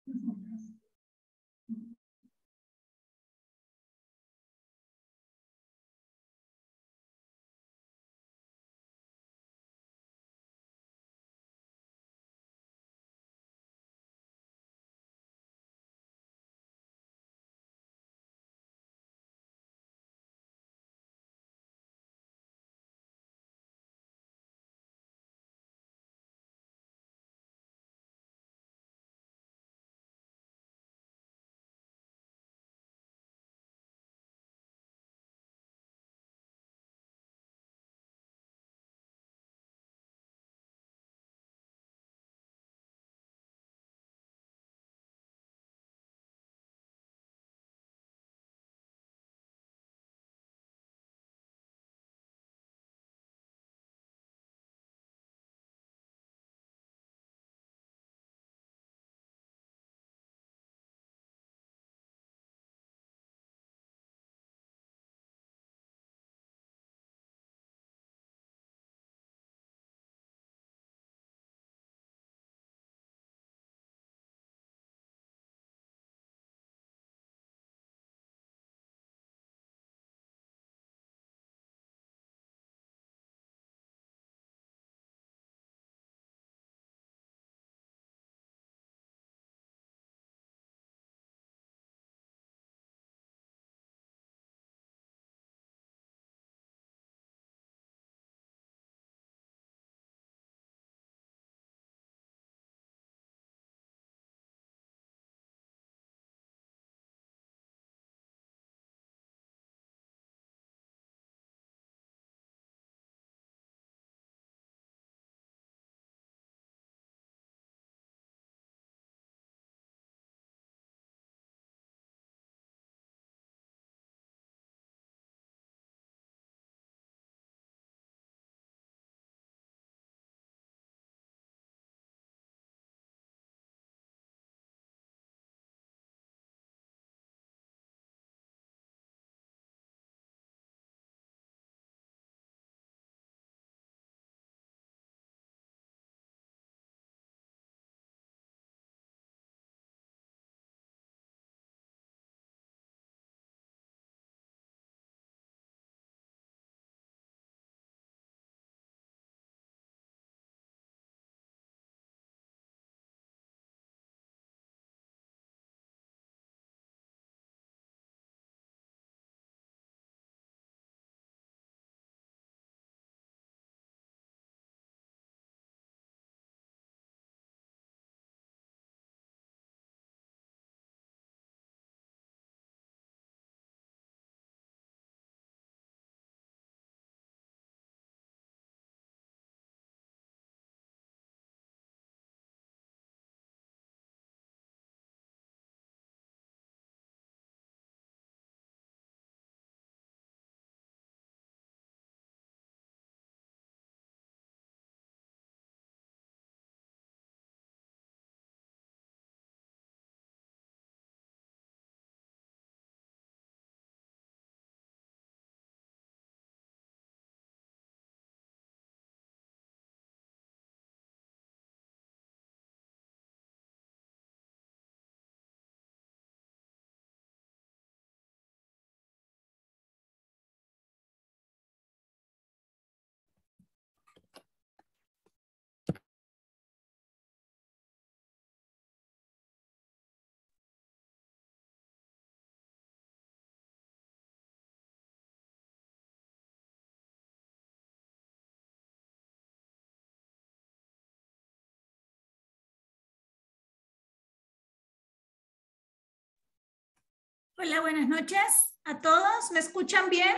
Hola, buenas noches a todos. ¿Me escuchan bien?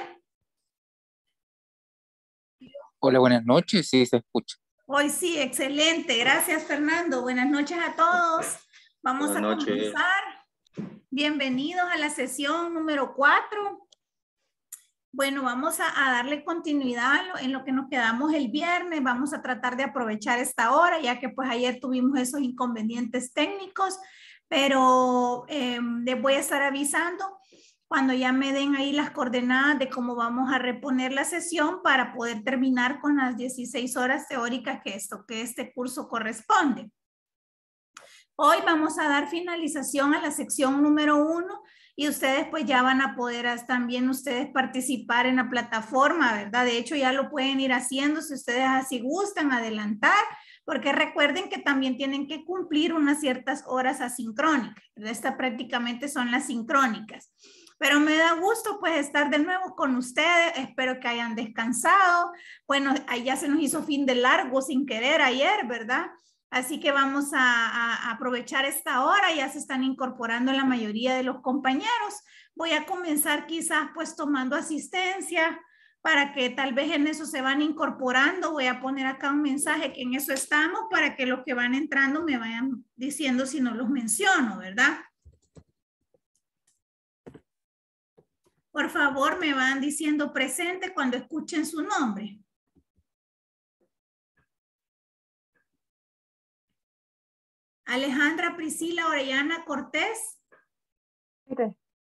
Hola, buenas noches, sí se escucha. Hoy sí, excelente. Gracias, Fernando. Buenas noches a todos. Vamos a comenzar. Bienvenidos a la sesión número 4. Bueno, vamos a darle continuidad en lo que nos quedamos el viernes. Vamos a tratar de aprovechar esta hora, ya que pues ayer tuvimos esos inconvenientes técnicos, pero les voy a estar avisando cuando ya me den ahí las coordenadas de cómo vamos a reponer la sesión para poder terminar con las 16 horas teóricas que este curso corresponde. Hoy vamos a dar finalización a la sección número 1 y ustedes pues ya van a poder también ustedes participar en la plataforma, ¿verdad? De hecho ya lo pueden ir haciendo si ustedes así gustan adelantar, porque recuerden que también tienen que cumplir unas ciertas horas asincrónicas, ¿verdad? Estas prácticamente son las sincrónicas. Pero me da gusto pues estar de nuevo con ustedes, espero que hayan descansado. Bueno, ya se nos hizo fin de largo sin querer ayer, ¿verdad? Así que vamos a aprovechar esta hora, ya se están incorporando la mayoría de los compañeros. Voy a comenzar quizás pues tomando asistencia para que tal vez en eso se van incorporando. Voy a poner acá un mensaje que en eso estamos para que los que van entrando me vayan diciendo si no los menciono, ¿verdad? Por favor, me van diciendo presente cuando escuchen su nombre. Alejandra Priscila Orellana Cortés. Okay.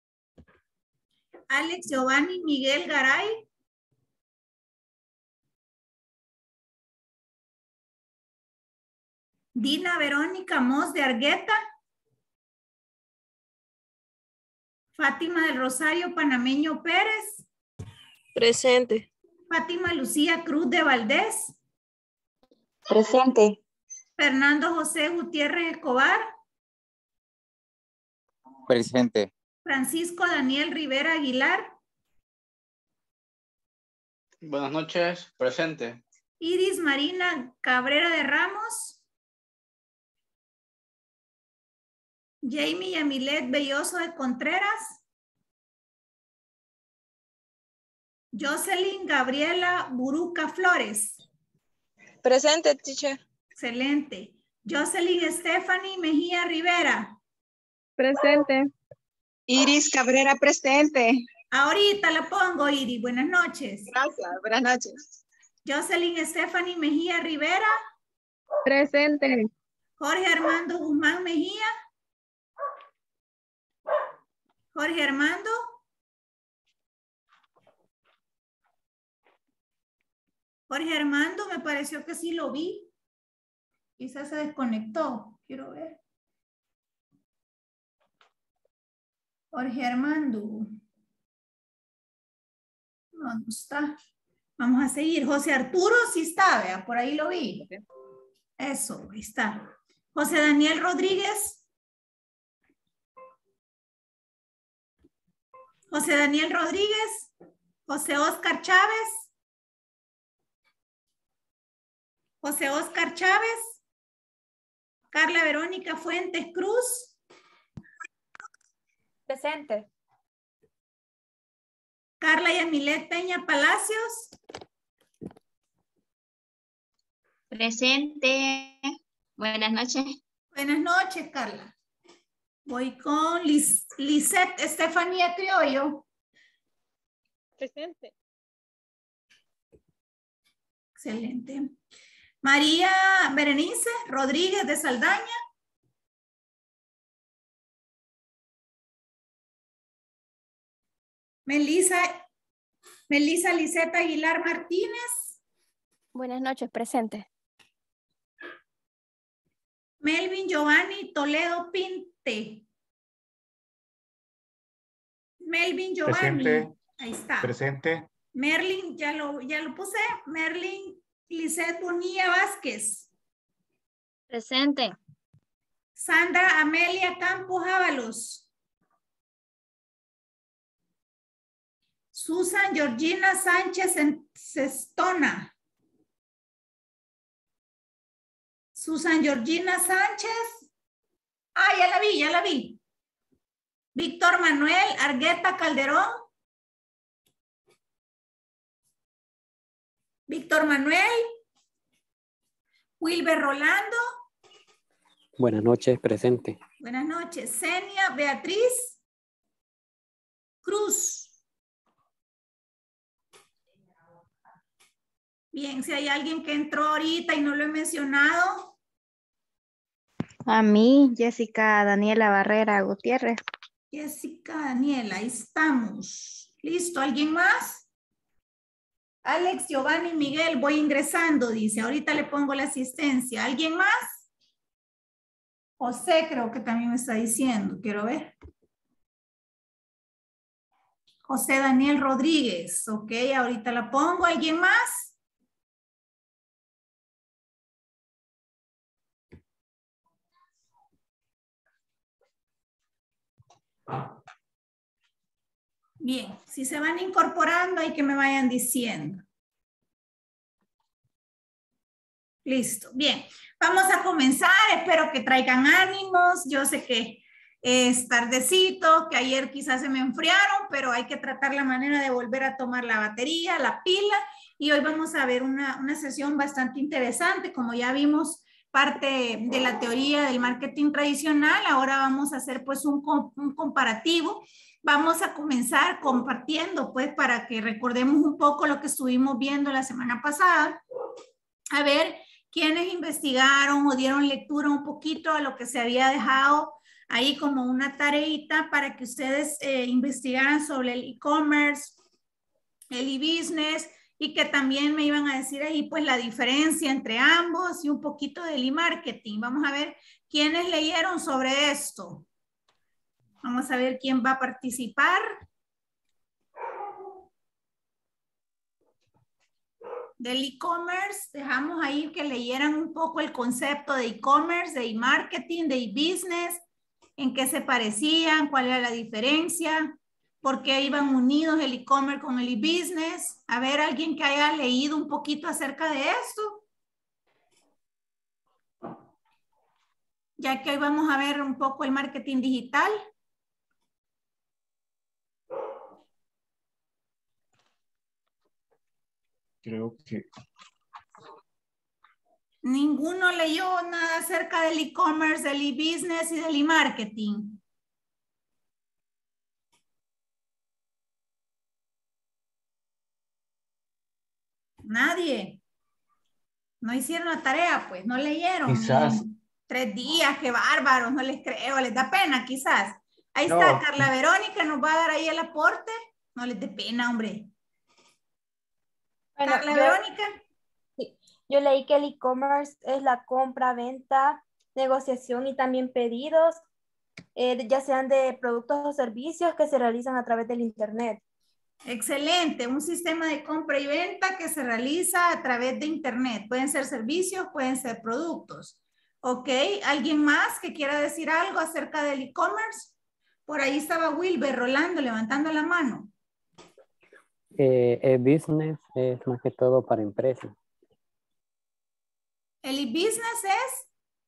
Alex Giovanni Miguel Garay. Dina Verónica Mos de Argueta. Fátima del Rosario Panameño Pérez. Presente. Fátima Lucía Cruz de Valdés. Presente. Fernando José Gutiérrez Escobar. Presente. Francisco Daniel Rivera Aguilar. Buenas noches, presente. Iris Marina Cabrera de Ramos. Jamie Yamilet Belloso de Contreras. Jocelyn Gabriela Buruca Flores. Presente, teacher. Excelente. Jocelyn Stephanie Mejía Rivera. Presente. Iris Cabrera, presente. Ahorita la pongo, Iris. Buenas noches. Gracias, buenas noches. Jocelyn Stephanie Mejía Rivera. Presente. Jorge Armando Guzmán Mejía. Jorge Armando. Jorge Armando, me pareció que sí lo vi. Quizás se desconectó. Quiero ver. Jorge Armando. No, no está. Vamos a seguir. José Arturo sí está, vea, por ahí lo vi. Eso, ahí está. José Daniel Rodríguez. José Daniel Rodríguez. José Oscar Chávez. José Oscar Chávez. Carla Verónica Fuentes Cruz. Presente. Carla Yamilet Peña Palacios. Presente. Buenas noches. Buenas noches, Carla. Voy con Lisette Estefanía Criollo. Presente. Excelente. María Berenice Rodríguez de Saldaña. Melissa Lisette Aguilar Martínez. Buenas noches, presente. Melvin Giovanni Toledo Pinte. Melvin Giovanni. Presente. Ahí está. Presente. Merlin, ya lo puse. Merlin Lisette Bonilla Vázquez. Presente. Sandra Amelia Campos Ábalos. Susan Georgina Sánchez Cestona. Susan Georgina Sánchez. Ah, ya la vi. Víctor Manuel Argueta Calderón. Víctor Manuel. Wilber Rolando. Buenas noches, presente. Buenas noches. Senia Beatriz Cruz. Bien, si hay alguien que entró ahorita y no lo he mencionado. A mí, Jessica Daniela Barrera Gutiérrez. Jessica Daniela, ahí estamos. ¿Listo? ¿Alguien más? Alex Giovanni Miguel, voy ingresando, dice. Ahorita le pongo la asistencia. ¿Alguien más? José creo que también me está diciendo. Quiero ver. José Daniel Rodríguez. Ok, ahorita la pongo. ¿Alguien más? Bien, si se van incorporando hay que me vayan diciendo. Listo, bien. Vamos a comenzar, espero que traigan ánimos. Yo sé que es tardecito, que ayer quizás se me enfriaron, pero hay que tratar la manera de volver a tomar la batería, la pila. Y hoy vamos a ver una sesión bastante interesante. Como ya vimos parte de la teoría del marketing tradicional, ahora vamos a hacer pues un comparativo. Vamos a comenzar compartiendo pues para que recordemos un poco lo que estuvimos viendo la semana pasada. A ver quiénes investigaron o dieron lectura un poquito a lo que se había dejado ahí como una tareita para que ustedes investigaran sobre el e-commerce, el e-business y que también me iban a decir ahí pues la diferencia entre ambos y un poquito del e-marketing. Vamos a ver quiénes leyeron sobre esto. Vamos a ver quién va a participar. Del e-commerce, dejamos ahí que leyeran un poco el concepto de e-commerce, de e-marketing, de e-business, en qué se parecían, cuál era la diferencia, por qué iban unidos el e-commerce con el e-business. A ver, alguien que haya leído un poquito acerca de esto. Ya que hoy vamos a ver un poco el marketing digital. Creo que... Ninguno leyó nada acerca del e-commerce, del e-business y del e-marketing. Nadie. No hicieron la tarea, pues, no leyeron. Quizás. 3 días, qué bárbaros, no les creo, les da pena, quizás. Ahí No. está, Carla Verónica nos va a dar ahí el aporte. No les dé pena, hombre. Bueno, Carla Verónica. Sí, yo leí que el e-commerce es la compra, venta, negociación y también pedidos, ya sean de productos o servicios que se realizan a través del internet. Excelente, un sistema de compra y venta que se realiza a través de internet. Pueden ser servicios, pueden ser productos. Ok, ¿alguien más que quiera decir algo acerca del e-commerce? Por ahí estaba Wilber Rolando levantando la mano. El business es más que todo para empresas. ¿El e-business es?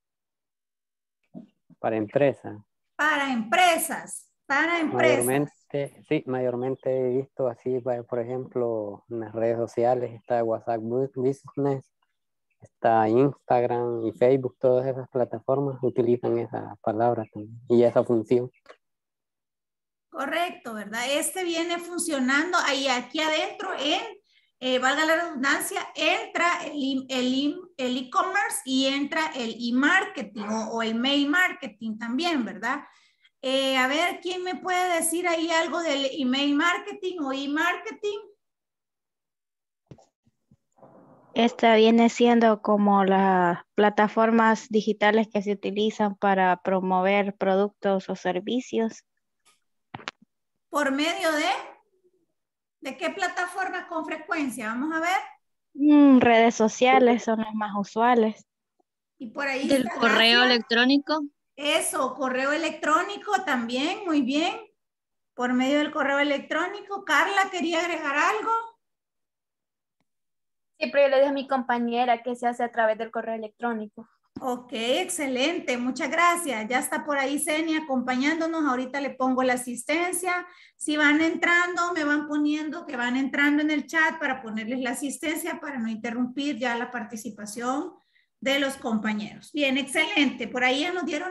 Para empresas. Para empresas, para empresas. Mayormente he visto así, por ejemplo, en las redes sociales está WhatsApp Business, está Instagram y Facebook, todas esas plataformas utilizan esa palabra también y esa función. Correcto, ¿verdad? Este viene funcionando ahí aquí adentro valga la redundancia, entra el e-commerce y entra el e-marketing o el mail marketing también, ¿verdad? A ver, ¿quién me puede decir ahí algo del email marketing o e-marketing? Esta viene siendo como las plataformas digitales que se utilizan para promover productos o servicios. ¿Por medio de qué plataformas con frecuencia? Vamos a ver. Redes sociales son las más usuales. Y por ahí del está, correo gracias. electrónico. Eso, correo electrónico también, muy bien. Por medio del correo electrónico. Carla, ¿quería agregar algo? Sí, pero yo le dije a mi compañera que se hace a través del correo electrónico. Ok, excelente, muchas gracias. Ya está por ahí Senia acompañándonos. Ahorita le pongo la asistencia. Si van entrando, me van poniendo que van entrando en el chat para ponerles la asistencia para no interrumpir ya la participación de los compañeros. Bien, excelente. Por ahí ya nos dieron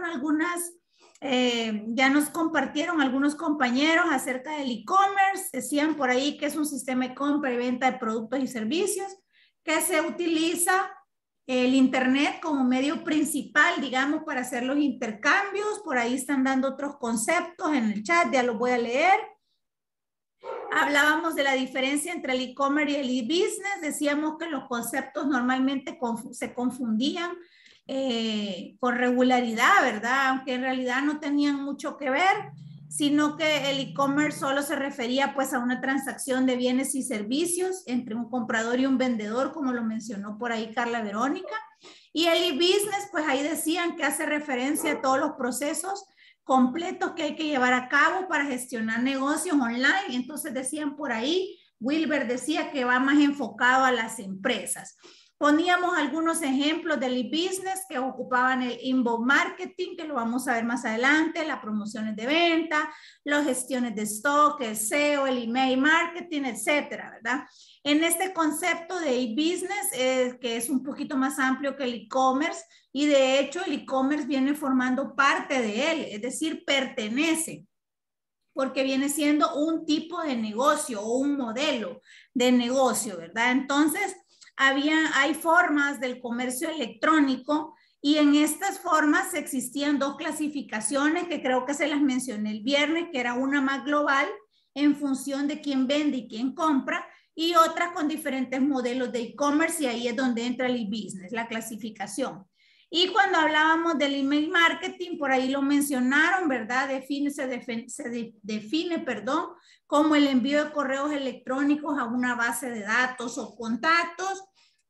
ya nos compartieron algunos compañeros acerca del e-commerce. Decían por ahí que es un sistema de compra y venta de productos y servicios que se utiliza el internet como medio principal, digamos, para hacer los intercambios. Por ahí están dando otros conceptos en el chat, ya los voy a leer. Hablábamos de la diferencia entre el e-commerce y el e-business. Decíamos que los conceptos normalmente se confundían con regularidad, ¿verdad? Aunque en realidad no tenían mucho que ver, sino que el e-commerce solo se refería pues a una transacción de bienes y servicios entre un comprador y un vendedor, como lo mencionó por ahí Carla Verónica. Y el e-business, pues ahí decían que hace referencia a todos los procesos completos que hay que llevar a cabo para gestionar negocios online. Entonces decían por ahí, Wilber decía que va más enfocado a las empresas. Poníamos algunos ejemplos del e-business que ocupaban el inbound marketing, que lo vamos a ver más adelante, las promociones de venta, las gestiones de stock, el SEO, el email marketing, etcétera, ¿verdad? En este concepto de e-business, que es un poquito más amplio que el e-commerce, y de hecho el e-commerce viene formando parte de él, es decir, pertenece, porque viene siendo un tipo de negocio o un modelo de negocio, ¿verdad? Entonces, hay formas del comercio electrónico y en estas formas existían dos clasificaciones que creo que se las mencioné el viernes, que era una más global en función de quién vende y quién compra, y otra con diferentes modelos de e-commerce, y ahí es donde entra el e-business, la clasificación. Y cuando hablábamos del email marketing, por ahí lo mencionaron, ¿verdad? Se define, perdón, como el envío de correos electrónicos a una base de datos o contactos,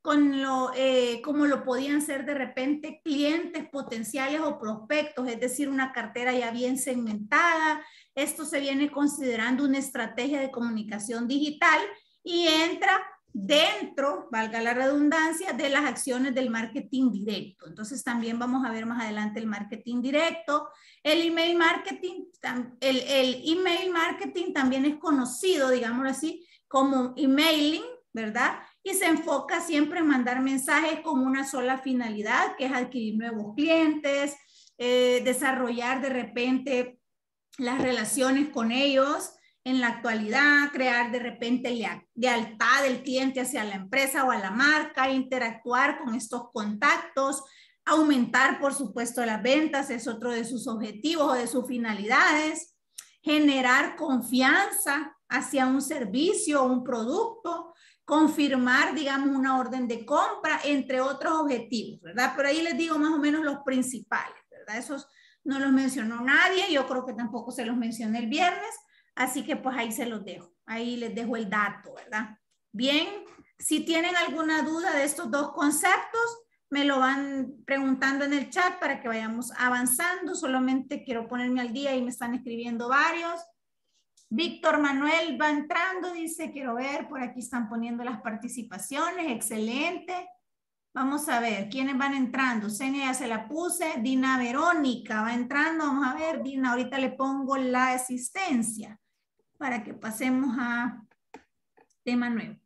como lo podían ser de repente clientes potenciales o prospectos, es decir, una cartera ya bien segmentada. Esto se viene considerando una estrategia de comunicación digital y entra dentro, valga la redundancia, de las acciones del marketing directo. Entonces también vamos a ver más adelante el marketing directo. El email marketing, el email marketing también es conocido, digámoslo así, como emailing, ¿verdad? Y se enfoca siempre en mandar mensajes con una sola finalidad, que es adquirir nuevos clientes, desarrollar de repente las relaciones con ellos en la actualidad, crear de repente lealtad del cliente hacia la empresa o a la marca, interactuar con estos contactos, aumentar, por supuesto, las ventas, es otro de sus objetivos o de sus finalidades, generar confianza hacia un servicio o un producto, confirmar, digamos, una orden de compra, entre otros objetivos, ¿verdad? Pero ahí les digo más o menos los principales, ¿verdad? Esos no los mencionó nadie, yo creo que tampoco se los mencioné el viernes, así que pues ahí se los dejo, ahí les dejo el dato, ¿verdad? Bien, si tienen alguna duda de estos dos conceptos, me lo van preguntando en el chat para que vayamos avanzando. Solamente quiero ponerme al día y me están escribiendo varios. Víctor Manuel va entrando, dice, quiero ver, por aquí están poniendo las participaciones, excelente. Vamos a ver, ¿quiénes van entrando? Senia ya se la puse, Dina Verónica va entrando, vamos a ver, Dina, ahorita le pongo la asistencia para que pasemos a tema nuevo.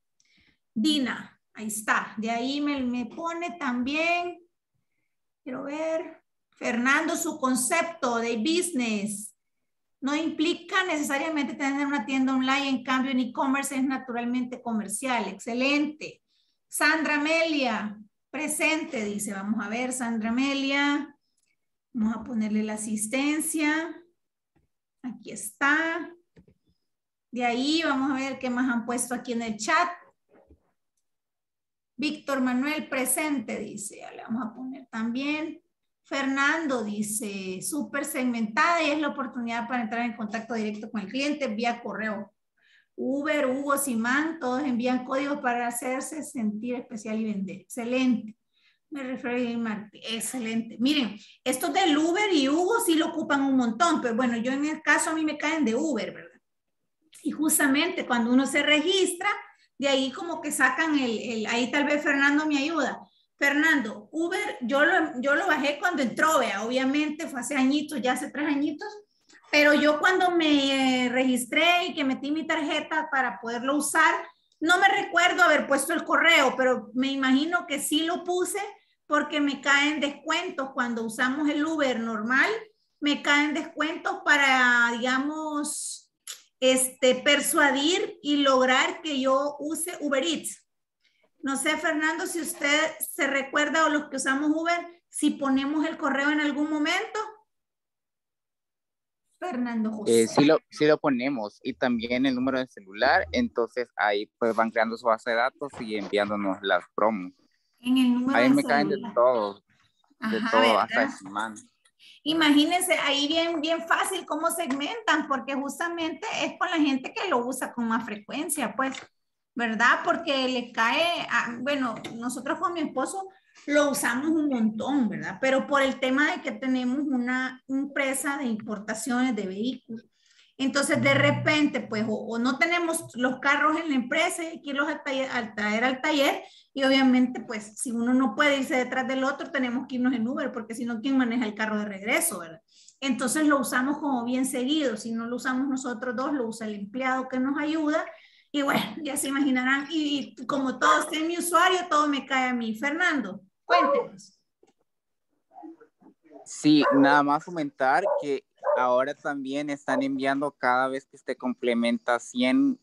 Dina, ahí está, de ahí me pone también, quiero ver, Fernando, su concepto de business no implica necesariamente tener una tienda online, en cambio en e-commerce es naturalmente comercial, excelente. Sandra Amelia, presente, dice, vamos a ver, Sandra Amelia, vamos a ponerle la asistencia, aquí está. De ahí vamos a ver qué más han puesto aquí en el chat. Víctor Manuel, presente, dice, ya le vamos a poner también. Fernando dice, súper segmentada y es la oportunidad para entrar en contacto directo con el cliente vía correo. Uber, Hugo, Simán, todos envían códigos para hacerse sentir especial y vender. Excelente. Me refiero a marketing. Excelente. Miren, estos del Uber y Hugo sí lo ocupan un montón, pero bueno, yo en el caso a mí me caen de Uber, ¿verdad? Y justamente cuando uno se registra, de ahí como que sacan ahí tal vez Fernando me ayuda. Fernando, Uber, yo lo bajé cuando entró, vea, obviamente fue hace añitos, ya hace 3 añitos, pero yo cuando me registré y que metí mi tarjeta para poderlo usar, no me recuerdo haber puesto el correo, pero me imagino que sí lo puse porque me caen descuentos cuando usamos el Uber normal, me caen descuentos para, digamos, persuadir y lograr que yo use Uber Eats. No sé, Fernando, si usted se recuerda o los que usamos Uber, si ponemos el correo en algún momento. Fernando José. Sí lo ponemos y también el número de celular, entonces ahí pues van creando su base de datos y enviándonos las promos. En el número ahí de me celular. caen de todos. de Ajá, todo, ¿verdad? hasta de semana. Imagínense ahí bien fácil cómo segmentan, porque justamente es con la gente que lo usa con más frecuencia, pues, ¿verdad? Porque le cae, bueno, nosotros con mi esposo lo usamos un montón, ¿verdad? Pero por el tema de que tenemos una empresa de importaciones de vehículos. Entonces, de repente, pues, o no tenemos los carros en la empresa y hay que irlos a traer al taller. Y obviamente, pues, si uno no puede irse detrás del otro, tenemos que irnos en Uber, porque si no, ¿quién maneja el carro de regreso, verdad? Entonces, lo usamos como bien seguido. Si no lo usamos nosotros dos, lo usa el empleado que nos ayuda. Y bueno, ya se imaginarán. Y como todo está en mi usuario, todo me cae a mí. Fernando, cuéntenos. Sí, nada más comentar que ahora también están enviando cada vez que usted complementa 100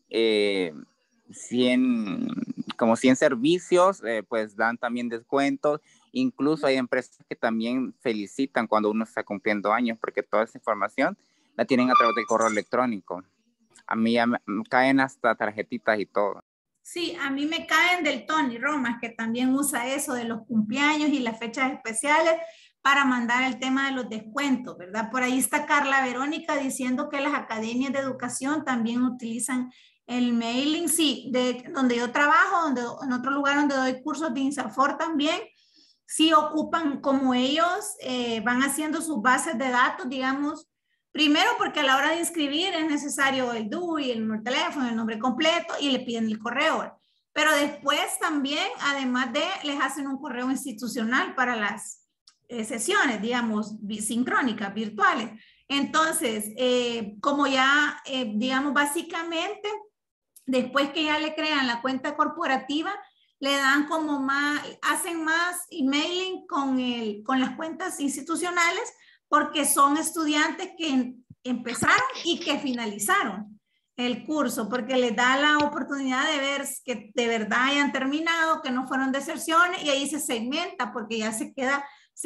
servicios, pues dan también descuentos. Incluso hay empresas que también felicitan cuando uno está cumpliendo años, porque toda esa información la tienen a través del correo electrónico. A mí ya me caen hasta tarjetitas y todo. Sí, a mí me caen del Tony Romas, que también usa eso de los cumpleaños y las fechas especiales para mandar el tema de los descuentos, ¿verdad? Por ahí está Carla Verónica diciendo que las academias de educación también utilizan el mailing. Sí, donde yo trabajo, en otro lugar donde doy cursos de INSAFORP también, sí ocupan, como ellos van haciendo sus bases de datos, digamos, primero porque a la hora de inscribir es necesario el DUI, el número de teléfono, el nombre completo y le piden el correo. Pero después también, además les hacen un correo institucional para las sesiones, digamos, sincrónicas, virtuales. Entonces, como ya, digamos, básicamente, después que ya le crean la cuenta corporativa, le dan como más, hacen más emailing con las cuentas institucionales, porque son estudiantes que empezaron y que finalizaron el curso, porque les da la oportunidad de ver que de verdad hayan terminado, que no fueron deserciones, y ahí se segmenta, porque ya se queda,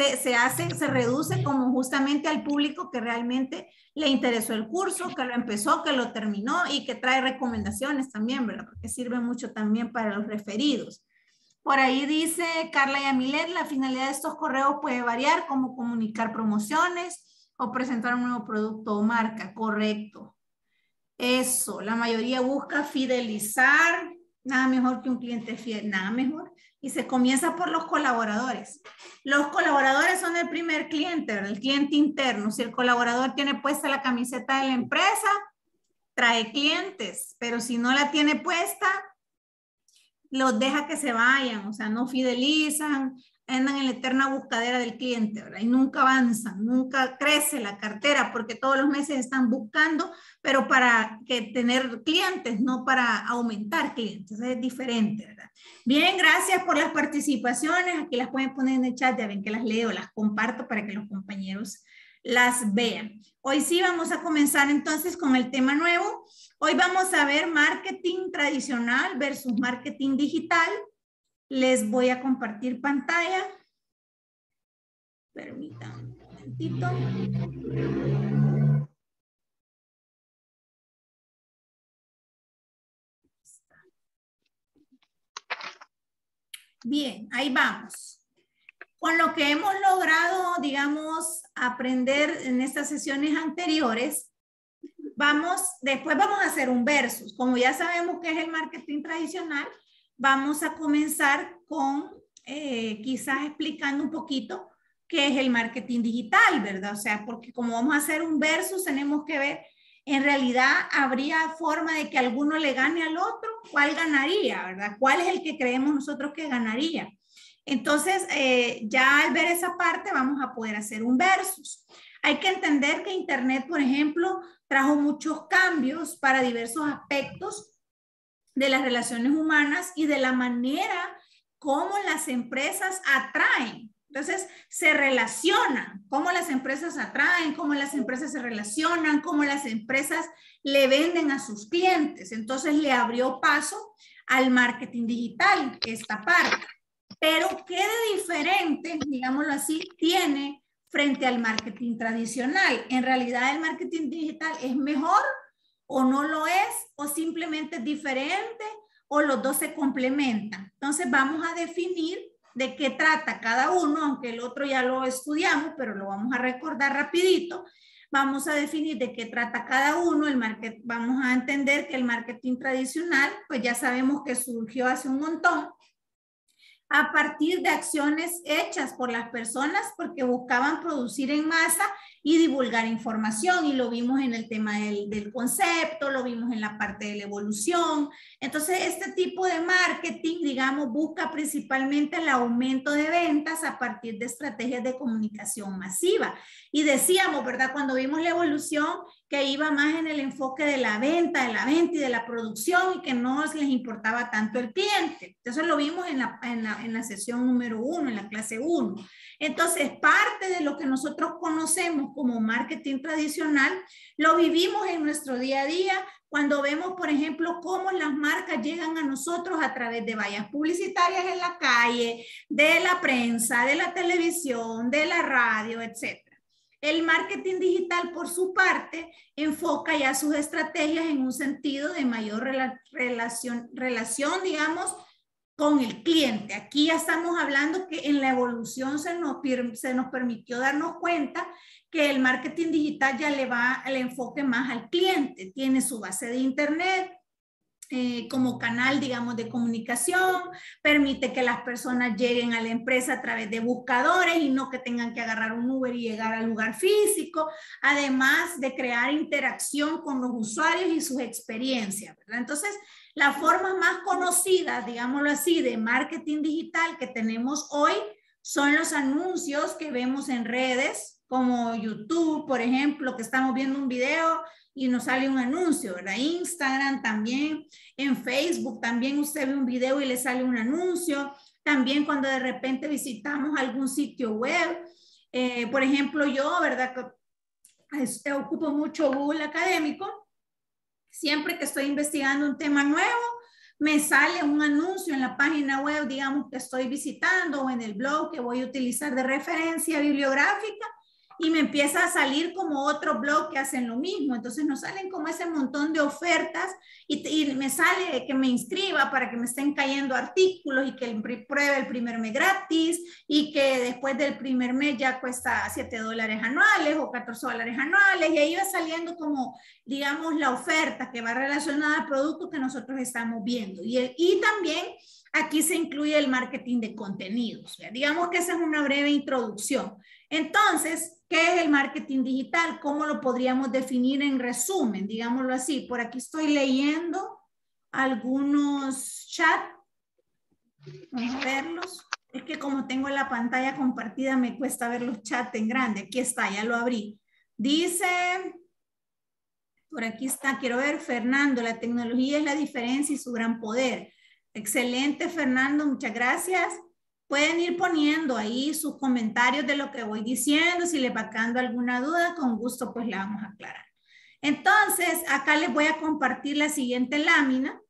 se reduce como justamente al público que realmente le interesó el curso, que lo empezó, que lo terminó y que trae recomendaciones también, ¿verdad? Porque sirve mucho también para los referidos. Por ahí dice Carla Yamilet, la finalidad de estos correos puede variar, como comunicar promociones o presentar un nuevo producto o marca. Correcto. Eso, la mayoría busca fidelizar, nada mejor que un cliente fiel, nada mejor. Y se comienza por los colaboradores. Los colaboradores son el primer cliente, ¿verdad? El cliente interno. Si el colaborador tiene puesta la camiseta de la empresa, trae clientes, pero si no la tiene puesta, los deja que se vayan, o sea, no fidelizan, andan en la eterna buscadera del cliente, ¿verdad? Y nunca avanzan, nunca crece la cartera, porque todos los meses están buscando, pero para tener clientes, no para aumentar clientes, es diferente, ¿verdad? Bien, gracias por las participaciones, aquí las pueden poner en el chat, ya ven que las leo, las comparto para que los compañeros las vean. Hoy sí vamos a comenzar entonces con el tema nuevo. Hoy vamos a ver marketing tradicional versus marketing digital. Les voy a compartir pantalla. Permítanme un momentito. Bien, ahí vamos. Con lo que hemos logrado, digamos, aprender en estas sesiones anteriores, después vamos a hacer un versus. Como ya sabemos qué es el marketing tradicional, vamos a comenzar con quizás explicando un poquito qué es el marketing digital, ¿verdad? O sea, porque como vamos a hacer un versus, tenemos que ver, en realidad, ¿habría forma de que alguno le gane al otro? ¿Cuál ganaría, verdad? ¿Cuál es el que creemos nosotros que ganaría? Entonces, ya al ver esa parte, vamos a poder hacer un versus. Hay que entender que Internet, por ejemplo, trajo muchos cambios para diversos aspectos de las relaciones humanas y de la manera como las empresas atraen. Entonces, se relacionan, cómo las empresas atraen, cómo las empresas se relacionan, cómo las empresas le venden a sus clientes. Entonces, le abrió paso al marketing digital, esta parte. Pero, ¿qué de diferente, digámoslo así, tiene frente al marketing tradicional? En realidad, el marketing digital es mejor o no lo es, o simplemente es diferente, o los dos se complementan. Entonces, vamos a definir de qué trata cada uno, aunque el otro ya lo estudiamos, pero lo vamos a recordar rapidito. Vamos a definir de qué trata cada uno, vamos a entender que el marketing tradicional, pues ya sabemos que surgió hace un montón, a partir de acciones hechas por las personas porque buscaban producir en masa y divulgar información, y lo vimos en el tema del concepto, lo vimos en la parte de la evolución. Entonces, este tipo de marketing, digamos, busca principalmente el aumento de ventas a partir de estrategias de comunicación masiva. Y decíamos, ¿verdad? Cuando vimos la evolución, que iba más en el enfoque de la venta y de la producción, y que no les importaba tanto el cliente. Entonces lo vimos en la sesión número 1, en la clase 1. Entonces, parte de lo que nosotros conocemos como marketing tradicional, lo vivimos en nuestro día a día, cuando vemos, por ejemplo, cómo las marcas llegan a nosotros a través de vallas publicitarias en la calle, de la prensa, de la televisión, de la radio, etc. El marketing digital, por su parte, enfoca ya sus estrategias en un sentido de mayor relación, digamos, con el cliente. Aquí ya estamos hablando que en la evolución se nos permitió darnos cuenta que el marketing digital ya le va el enfoque más al cliente. Tiene su base de internet como canal, digamos, de comunicación, permite que las personas lleguen a la empresa a través de buscadores y no que tengan que agarrar un Uber y llegar al lugar físico, además de crear interacción con los usuarios y sus experiencias, ¿verdad? Entonces, las formas más conocidas, digámoslo así, de marketing digital que tenemos hoy son los anuncios que vemos en redes, como YouTube, por ejemplo, que estamos viendo un video y nos sale un anuncio, ¿verdad? Instagram también, en Facebook también usted ve un video y le sale un anuncio. También cuando de repente visitamos algún sitio web, por ejemplo, yo, ¿verdad? Ocupo mucho Google Académico. Siempre que estoy investigando un tema nuevo, me sale un anuncio en la página web, digamos, que estoy visitando, o en el blog que voy a utilizar de referencia bibliográfica, y me empieza a salir como otro blog que hacen lo mismo. Entonces nos salen como ese montón de ofertas, y me sale que me inscriba para que me estén cayendo artículos y que pruebe el primer mes gratis, y que después del primer mes ya cuesta $7 anuales o $14 anuales, y ahí va saliendo como, digamos, la oferta que va relacionada al producto que nosotros estamos viendo. Y también aquí se incluye el marketing de contenidos. Digamos que esa es una breve introducción. Entonces, ¿qué es el marketing digital? ¿Cómo lo podríamos definir en resumen? Digámoslo así. Por aquí estoy leyendo algunos chats. Vamos a verlos. Es que como tengo la pantalla compartida, me cuesta ver los chats en grande. Aquí está, ya lo abrí. Dice, por aquí está, quiero ver, Fernando, la tecnología es la diferencia y su gran poder. Excelente, Fernando, muchas gracias. Pueden ir poniendo ahí sus comentarios de lo que voy diciendo. Si les va quedando alguna duda, con gusto pues la vamos a aclarar. Entonces, acá les voy a compartir la siguiente lámina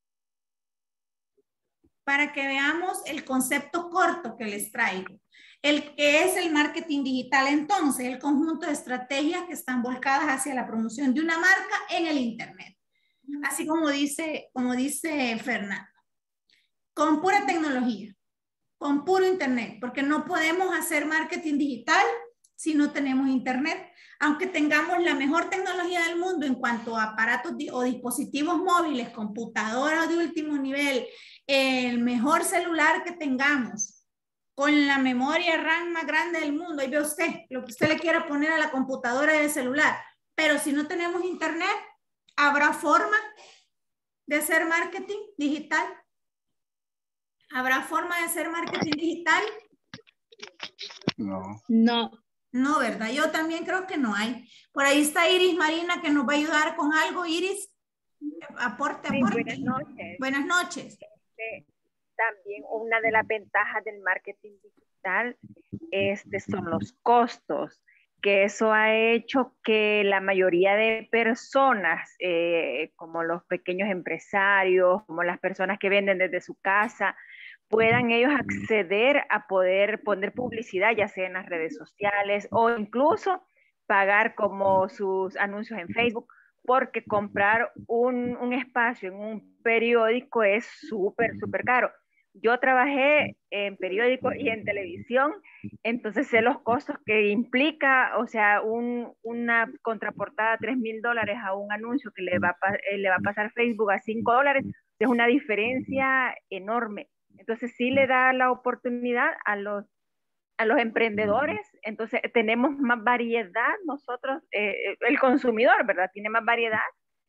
para que veamos el concepto corto que les traigo. El que es el marketing digital, entonces, el conjunto de estrategias que están volcadas hacia la promoción de una marca en el Internet. Así como dice Fernando. Con pura tecnología. Con puro internet, porque no podemos hacer marketing digital si no tenemos internet. Aunque tengamos la mejor tecnología del mundo en cuanto a aparatos o dispositivos móviles, computadoras de último nivel, el mejor celular que tengamos, con la memoria RAM más grande del mundo, ahí ve usted lo que usted le quiera poner a la computadora y al celular, pero si no tenemos internet, ¿habrá forma de hacer marketing digital? ¿Habrá forma de hacer marketing digital? No. No. No, ¿verdad? Yo también creo que no hay. Por ahí está Iris Marina, que nos va a ayudar con algo. Iris, aporte. Sí, buenas noches. Buenas noches. También una de las ventajas del marketing digital son los costos, que eso ha hecho que la mayoría de personas, como los pequeños empresarios, como las personas que venden desde su casa, puedan ellos acceder a poder poner publicidad, ya sea en las redes sociales o incluso pagar como sus anuncios en Facebook, porque comprar un espacio en un periódico es súper caro. Yo trabajé en periódico y en televisión, entonces sé los costos que implica, o sea, una contraportada de $3,000 a un anuncio que le va a pasar Facebook a $5, es una diferencia enorme. Entonces sí le da la oportunidad a los emprendedores, entonces tenemos más variedad nosotros, el consumidor, ¿verdad? Tiene más variedad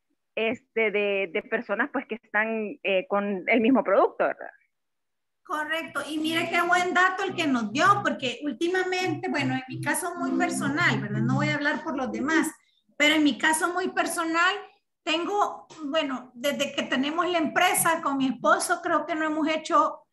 de personas pues que están con el mismo producto, ¿verdad? Correcto, y mire qué buen dato el que nos dio, porque últimamente, bueno, en mi caso muy personal, ¿verdad? No voy a hablar por los demás, pero en mi caso muy personal, tengo, bueno, desde que tenemos la empresa con mi esposo, creo que no hemos hecho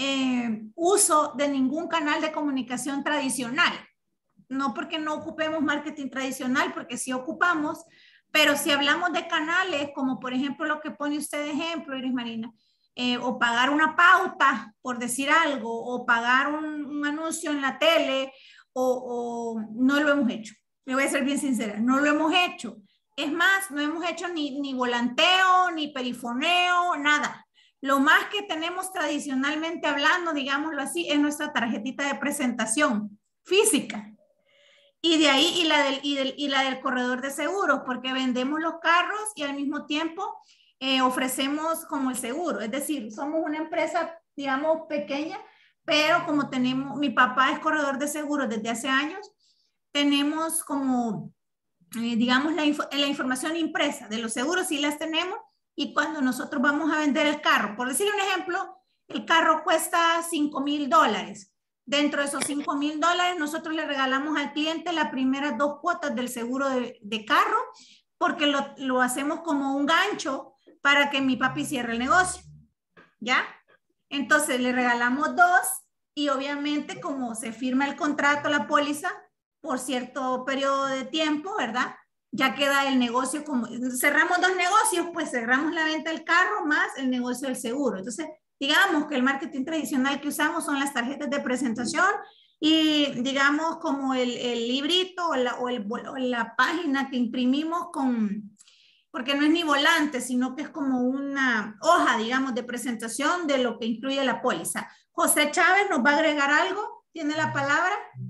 uso de ningún canal de comunicación tradicional. No porque no ocupemos marketing tradicional, porque sí ocupamos, pero si hablamos de canales, como por ejemplo lo que pone usted de ejemplo, Iris Marina, o pagar una pauta, por decir algo, o pagar un anuncio en la tele, o no lo hemos hecho. Le voy a ser bien sincera, no lo hemos hecho. Es más, no hemos hecho ni volanteo, ni perifoneo, nada. Lo más que tenemos tradicionalmente hablando, digámoslo así, es nuestra tarjetita de presentación física. Y de ahí, y la del corredor de seguros, porque vendemos los carros y al mismo tiempo ofrecemos como el seguro. Es decir, somos una empresa, digamos, pequeña, pero como tenemos, mi papá es corredor de seguros desde hace años, tenemos como, digamos, la información impresa de los seguros, sí las tenemos, y cuando nosotros vamos a vender el carro, por decir un ejemplo, el carro cuesta $5,000. Dentro de esos $5,000, nosotros le regalamos al cliente las primeras 2 cuotas del seguro de carro, porque lo hacemos como un gancho para que mi papi cierre el negocio, ¿ya? Entonces le regalamos 2 y obviamente como se firma el contrato, la póliza, por cierto periodo de tiempo, ¿verdad? Ya queda el negocio como, cerramos 2 negocios, pues cerramos la venta del carro más el negocio del seguro. Entonces, digamos que el marketing tradicional que usamos son las tarjetas de presentación y digamos como el librito o la página que imprimimos porque no es ni volante, sino que es como una hoja, digamos, de presentación de lo que incluye la póliza. José Chávez, ¿nos va a agregar algo? ¿Tiene la palabra?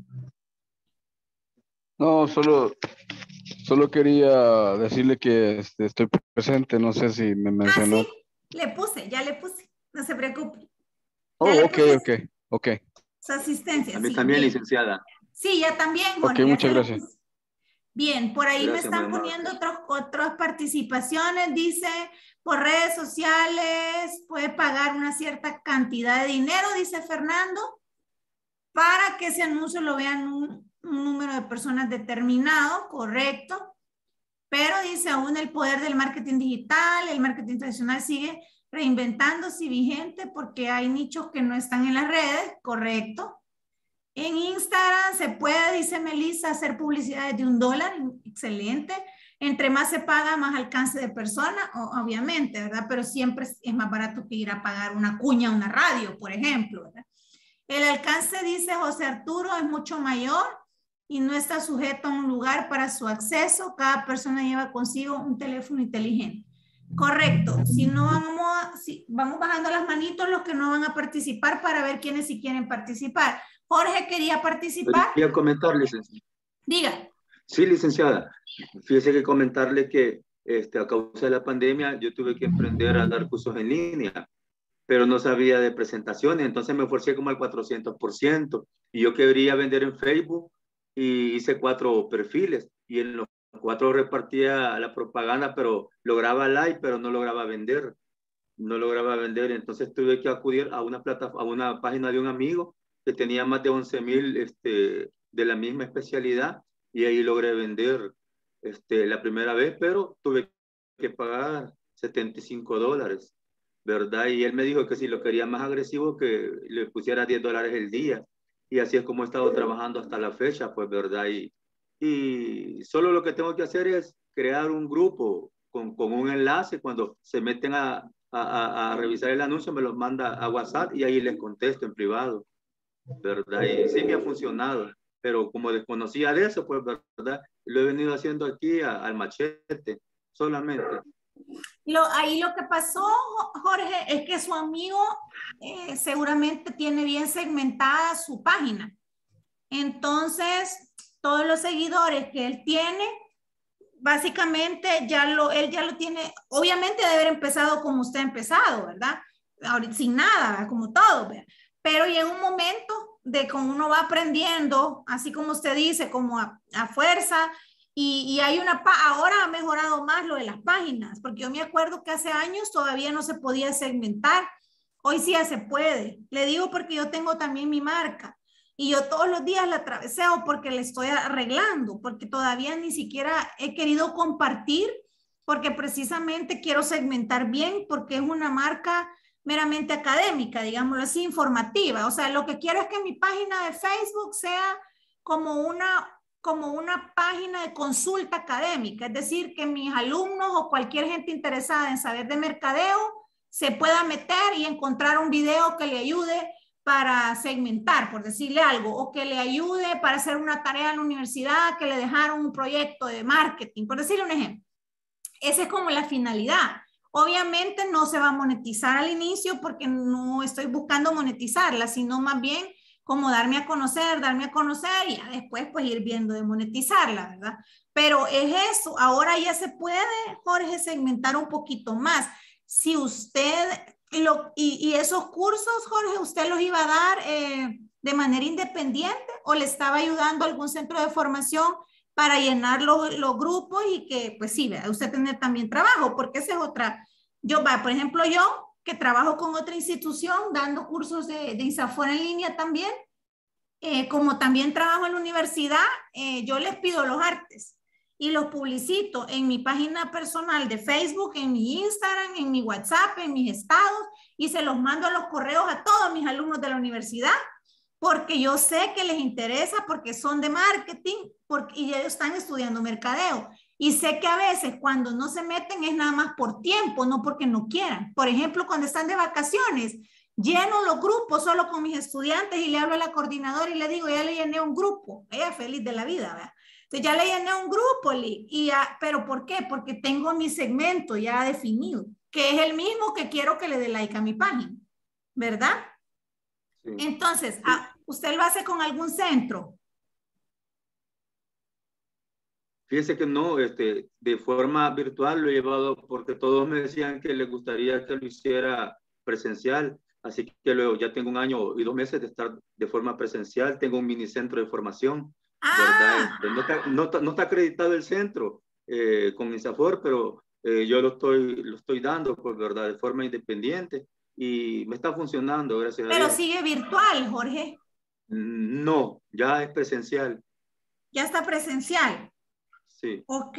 No, solo quería decirle que estoy presente, no sé si me mencionó. Sí, ya le puse, no se preocupe. Oh, ok. Su asistencia. A mí sí, también, bien. licenciada. Sí, ya también, Jorge. Ok, muchas gracias. Bien, por ahí Gracias, me están poniendo otras participaciones, dice, por redes sociales puede pagar una cierta cantidad de dinero, dice Fernando, para que ese anuncio lo vean un número de personas determinado, correcto, pero dice aún el poder del marketing digital, el marketing tradicional sigue reinventándose y vigente porque hay nichos que no están en las redes, correcto. En Instagram se puede, dice Melissa, hacer publicidades de $1, excelente. Entre más se paga, más alcance de persona, obviamente, ¿verdad? Pero siempre es más barato que ir a pagar una cuña a una radio, por ejemplo, ¿verdad? El alcance, dice José Arturo, es mucho mayor y no está sujeto a un lugar para su acceso. Cada persona lleva consigo un teléfono inteligente. Correcto. Si no vamos bajando las manitos los que no van a participar para ver quiénes sí quieren participar. Jorge quería participar. Quería comentar, licenciada. Diga. Sí, licenciada. Fíjese que comentarle que a causa de la pandemia yo tuve que emprender a dar cursos en línea, pero no sabía de presentaciones, entonces me esforcé como al 400%. Y yo quería vender en Facebook y hice 4 perfiles y en los 4 repartía la propaganda, pero lograba like, pero no lograba vender. Entonces tuve que acudir a una página de un amigo que tenía más de 11,000 de la misma especialidad y ahí logré vender la primera vez, pero tuve que pagar $75, ¿verdad? Y él me dijo que si lo quería más agresivo que le pusiera $10 el día, y así es como he estado trabajando hasta la fecha, pues, ¿verdad? Y solo lo que tengo que hacer es crear un grupo con un enlace. Cuando se meten a revisar el anuncio me los manda a WhatsApp y ahí les contesto en privado, ¿verdad? Y sí me ha funcionado, pero como desconocía de eso, pues, ¿verdad? Lo he venido haciendo aquí al machete solamente. Ahí lo que pasó, Jorge, es que su amigo seguramente tiene bien segmentada su página. Entonces, todos los seguidores que él tiene, básicamente él ya lo tiene, obviamente debe haber empezado como usted ha empezado, ¿verdad? Ahorita sin nada, ¿verdad? Como todo, ¿verdad? Pero llega un momento de que uno va aprendiendo, así como usted dice, como a fuerza, y hay ahora ha mejorado más lo de las páginas, porque yo me acuerdo que hace años todavía no se podía segmentar, hoy sí ya se puede. Le digo porque yo tengo también mi marca, y yo todos los días la atraveseo porque le estoy arreglando, porque todavía ni siquiera he querido compartir, porque precisamente quiero segmentar bien, porque es una marca meramente académica, digámoslo así, informativa. O sea, lo que quiero es que mi página de Facebook sea como una página de consulta académica, es decir, que mis alumnos o cualquier gente interesada en saber de mercadeo se pueda meter y encontrar un video que le ayude para segmentar, por decirle algo, o que le ayude para hacer una tarea en la universidad, que le dejaron un proyecto de marketing, por decirle un ejemplo. Esa es como la finalidad. Obviamente no se va a monetizar al inicio porque no estoy buscando monetizarla, sino más bien como darme a conocer y ya después pues ir viendo de monetizarla, ¿verdad? Pero es eso, ahora ya se puede, Jorge, segmentar un poquito más. Si usted, y esos cursos, Jorge, ¿usted los iba a dar de manera independiente o le estaba ayudando a algún centro de formación para llenar los grupos y que, pues sí, usted tener también trabajo? Porque esa es otra. Por ejemplo, yo que trabajo con otra institución dando cursos de ISAFOR en línea también, como también trabajo en la universidad, yo les pido los artes y los publicito en mi página personal de Facebook, en mi Instagram, en mi WhatsApp, en mis estados, y se los mando a los correos a todos mis alumnos de la universidad, porque yo sé que les interesa, porque son de marketing y ellos están estudiando mercadeo. Y sé que a veces cuando no se meten es nada más por tiempo, no porque no quieran. Por ejemplo, cuando están de vacaciones, lleno los grupos solo con mis estudiantes y le hablo a la coordinadora y le digo, ya le llené un grupo. Ella feliz de la vida, ¿verdad? Entonces ya le llené un grupo, pero ¿por qué? Porque tengo mi segmento ya definido, que es el mismo que quiero que le dé like a mi página, ¿verdad? Sí. Entonces, ¿usted lo hace con algún centro? Fíjese que no, de forma virtual lo he llevado porque todos me decían que les gustaría que lo hiciera presencial, así que luego ya tengo 1 año y 2 meses de estar de forma presencial, tengo un mini centro de formación, ¿verdad? No está acreditado el centro con ISAFOR, pero yo lo estoy dando, pues, ¿verdad? De forma independiente y me está funcionando, gracias a Dios. Pero sigue virtual, Jorge. No, ya es presencial. Ya está presencial. Sí. Ok.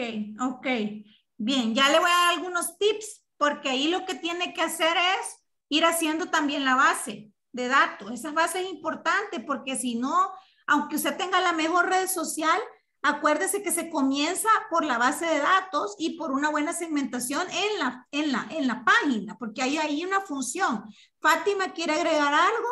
Bien, ya le voy a dar algunos tips, porque ahí lo que tiene que hacer es ir haciendo también la base de datos. Esa base es importante porque si no, aunque usted tenga la mejor red social, acuérdese que se comienza por la base de datos y por una buena segmentación en la página, porque hay ahí una función. Fátima, ¿quiere agregar algo?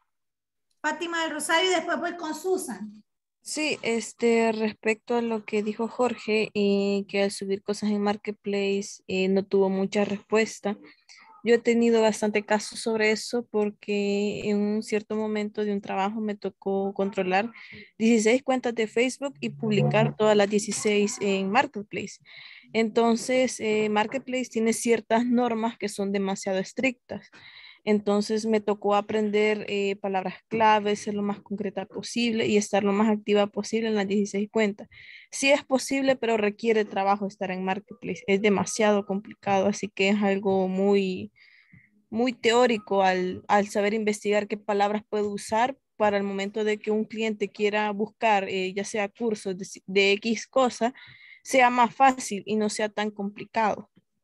Fátima del Rosario y después voy con Susan. Sí, respecto a lo que dijo Jorge, que al subir cosas en Marketplace no tuvo mucha respuesta. Yo he tenido bastante casos sobre eso porque en un cierto momento de un trabajo me tocó controlar 16 cuentas de Facebook y publicar todas las 16 en Marketplace. Entonces, Marketplace tiene ciertas normas que son demasiado estrictas. Entonces me tocó aprender palabras claves, ser lo más concreta posible y estar lo más activa posible en las 16 cuentas. Sí es posible, pero requiere trabajo estar en Marketplace. Es demasiado complicado, así que es algo muy, muy teórico al saber investigar qué palabras puedo usar para el momento de que un cliente quiera buscar, ya sea cursos de X cosa, sea más fácil y no sea tan complicado.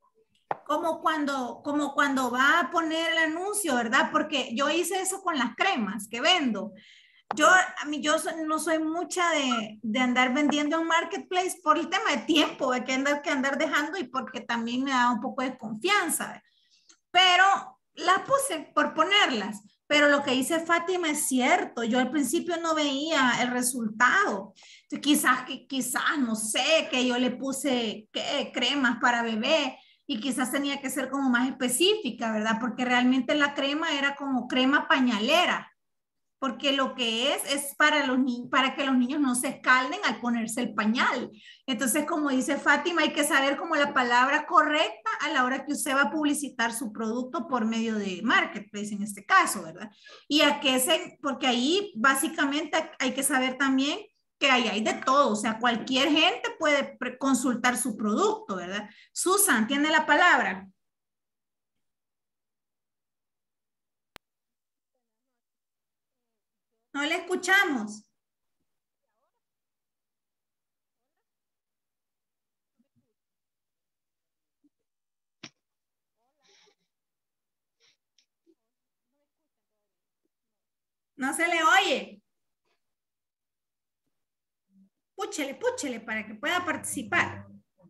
Como cuando va a poner el anuncio, ¿verdad? Porque yo hice eso con las cremas que vendo. Yo no soy mucha de andar vendiendo en Marketplace por el tema de tiempo, de que andar dejando y porque también me da un poco de confianza. Pero las puse por ponerlas. Pero lo que dice Fátima es cierto. Yo al principio no veía el resultado. Entonces, quizás, no sé, que yo le puse cremas para bebé. y quizás tenía que ser como más específica, ¿verdad? Porque realmente la crema era como crema pañalera, porque lo que es para para que los niños no se escalden al ponerse el pañal. Entonces, como dice Fátima, hay que saber como la palabra correcta a la hora que usted va a publicitar su producto por medio de Marketplace, en este caso, ¿verdad? Y porque ahí básicamente hay que saber también que ahí hay de todo, o sea, cualquier gente puede consultar su producto, ¿verdad? Susan, ¿tiene la palabra? No le escuchamos. No se le oye. Púchele para que pueda participar.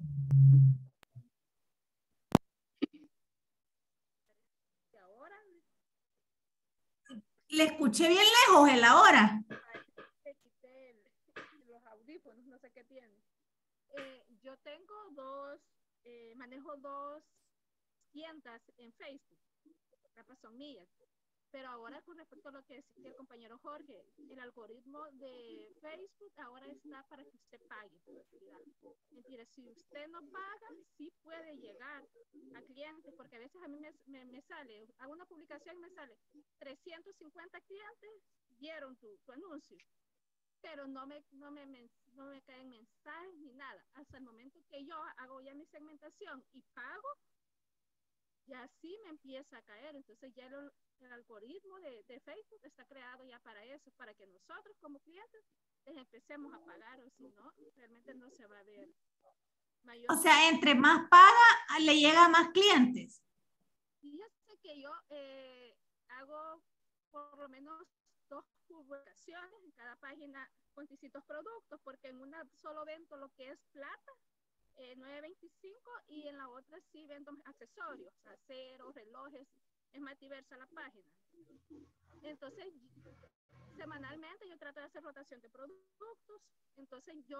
Le escuché bien lejos el ahora. Los audífonos, no sé qué tiene. Yo tengo manejo dos tiendas en Facebook, las son mías. Pero ahora con respecto a lo que decía el compañero Jorge, el algoritmo de Facebook ahora está para que usted pague publicidad. Mentira, si usted no paga, sí puede llegar a clientes, porque a veces a mí me sale, hago una publicación y me sale 350 clientes vieron tu anuncio, pero no me caen mensajes ni nada. Hasta el momento que yo hago ya mi segmentación y pago, ya sí me empieza a caer. Entonces ya el algoritmo de Facebook está creado ya para eso, para que nosotros como clientes les empecemos a pagar, o si no, realmente no se va a ver mayor. O sea, entre más paga, le llega a más clientes. Fíjate que yo hago por lo menos 2 publicaciones en cada página con distintos productos, porque en una solo vendo lo que es plata, 9.25, y en la otra sí vendo accesorios, aceros, relojes, es más diversa la página. Entonces, semanalmente yo trato de hacer rotación de productos. Entonces yo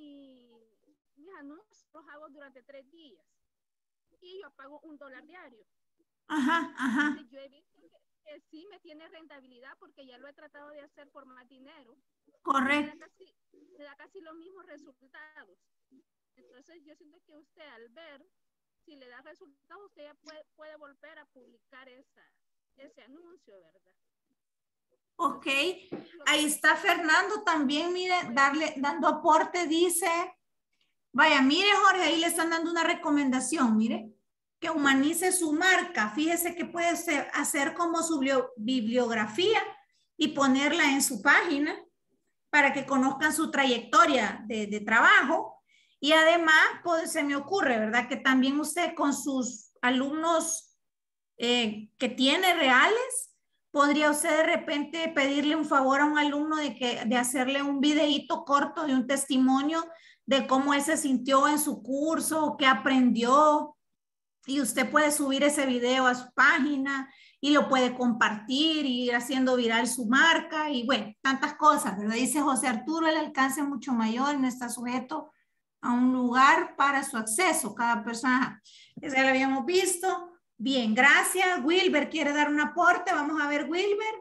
mis anuncios los hago durante 3 días y yo pago $1 diario. Ajá. Entonces, yo he visto que sí me tiene rentabilidad, porque ya lo he tratado de hacer por más dinero. Correcto. Me da casi los mismos resultados. Entonces yo siento que usted, al ver si le da resultados, usted ya puede volver a publicar ese anuncio, ¿verdad? Ok, ahí está Fernando también, mire, dando aporte, dice, vaya, mire Jorge, ahí le están dando una recomendación, mire, que humanice su marca. Fíjese que puede hacer como su bibliografía y ponerla en su página para que conozcan su trayectoria de trabajo. Y además, pues, se me ocurre, ¿verdad? Que también usted con sus alumnos que tiene reales, podría usted de repente pedirle un favor a un alumno de hacerle un videíto corto de un testimonio de cómo él se sintió en su curso, qué aprendió, y usted puede subir ese video a su página y lo puede compartir y ir haciendo viral su marca y bueno, tantas cosas, ¿verdad? Dice José Arturo, el alcance es mucho mayor, no está sujeto a un lugar para su acceso, cada persona, ya lo habíamos visto. Bien, gracias. Wilber quiere dar un aporte, vamos a ver, Wilber.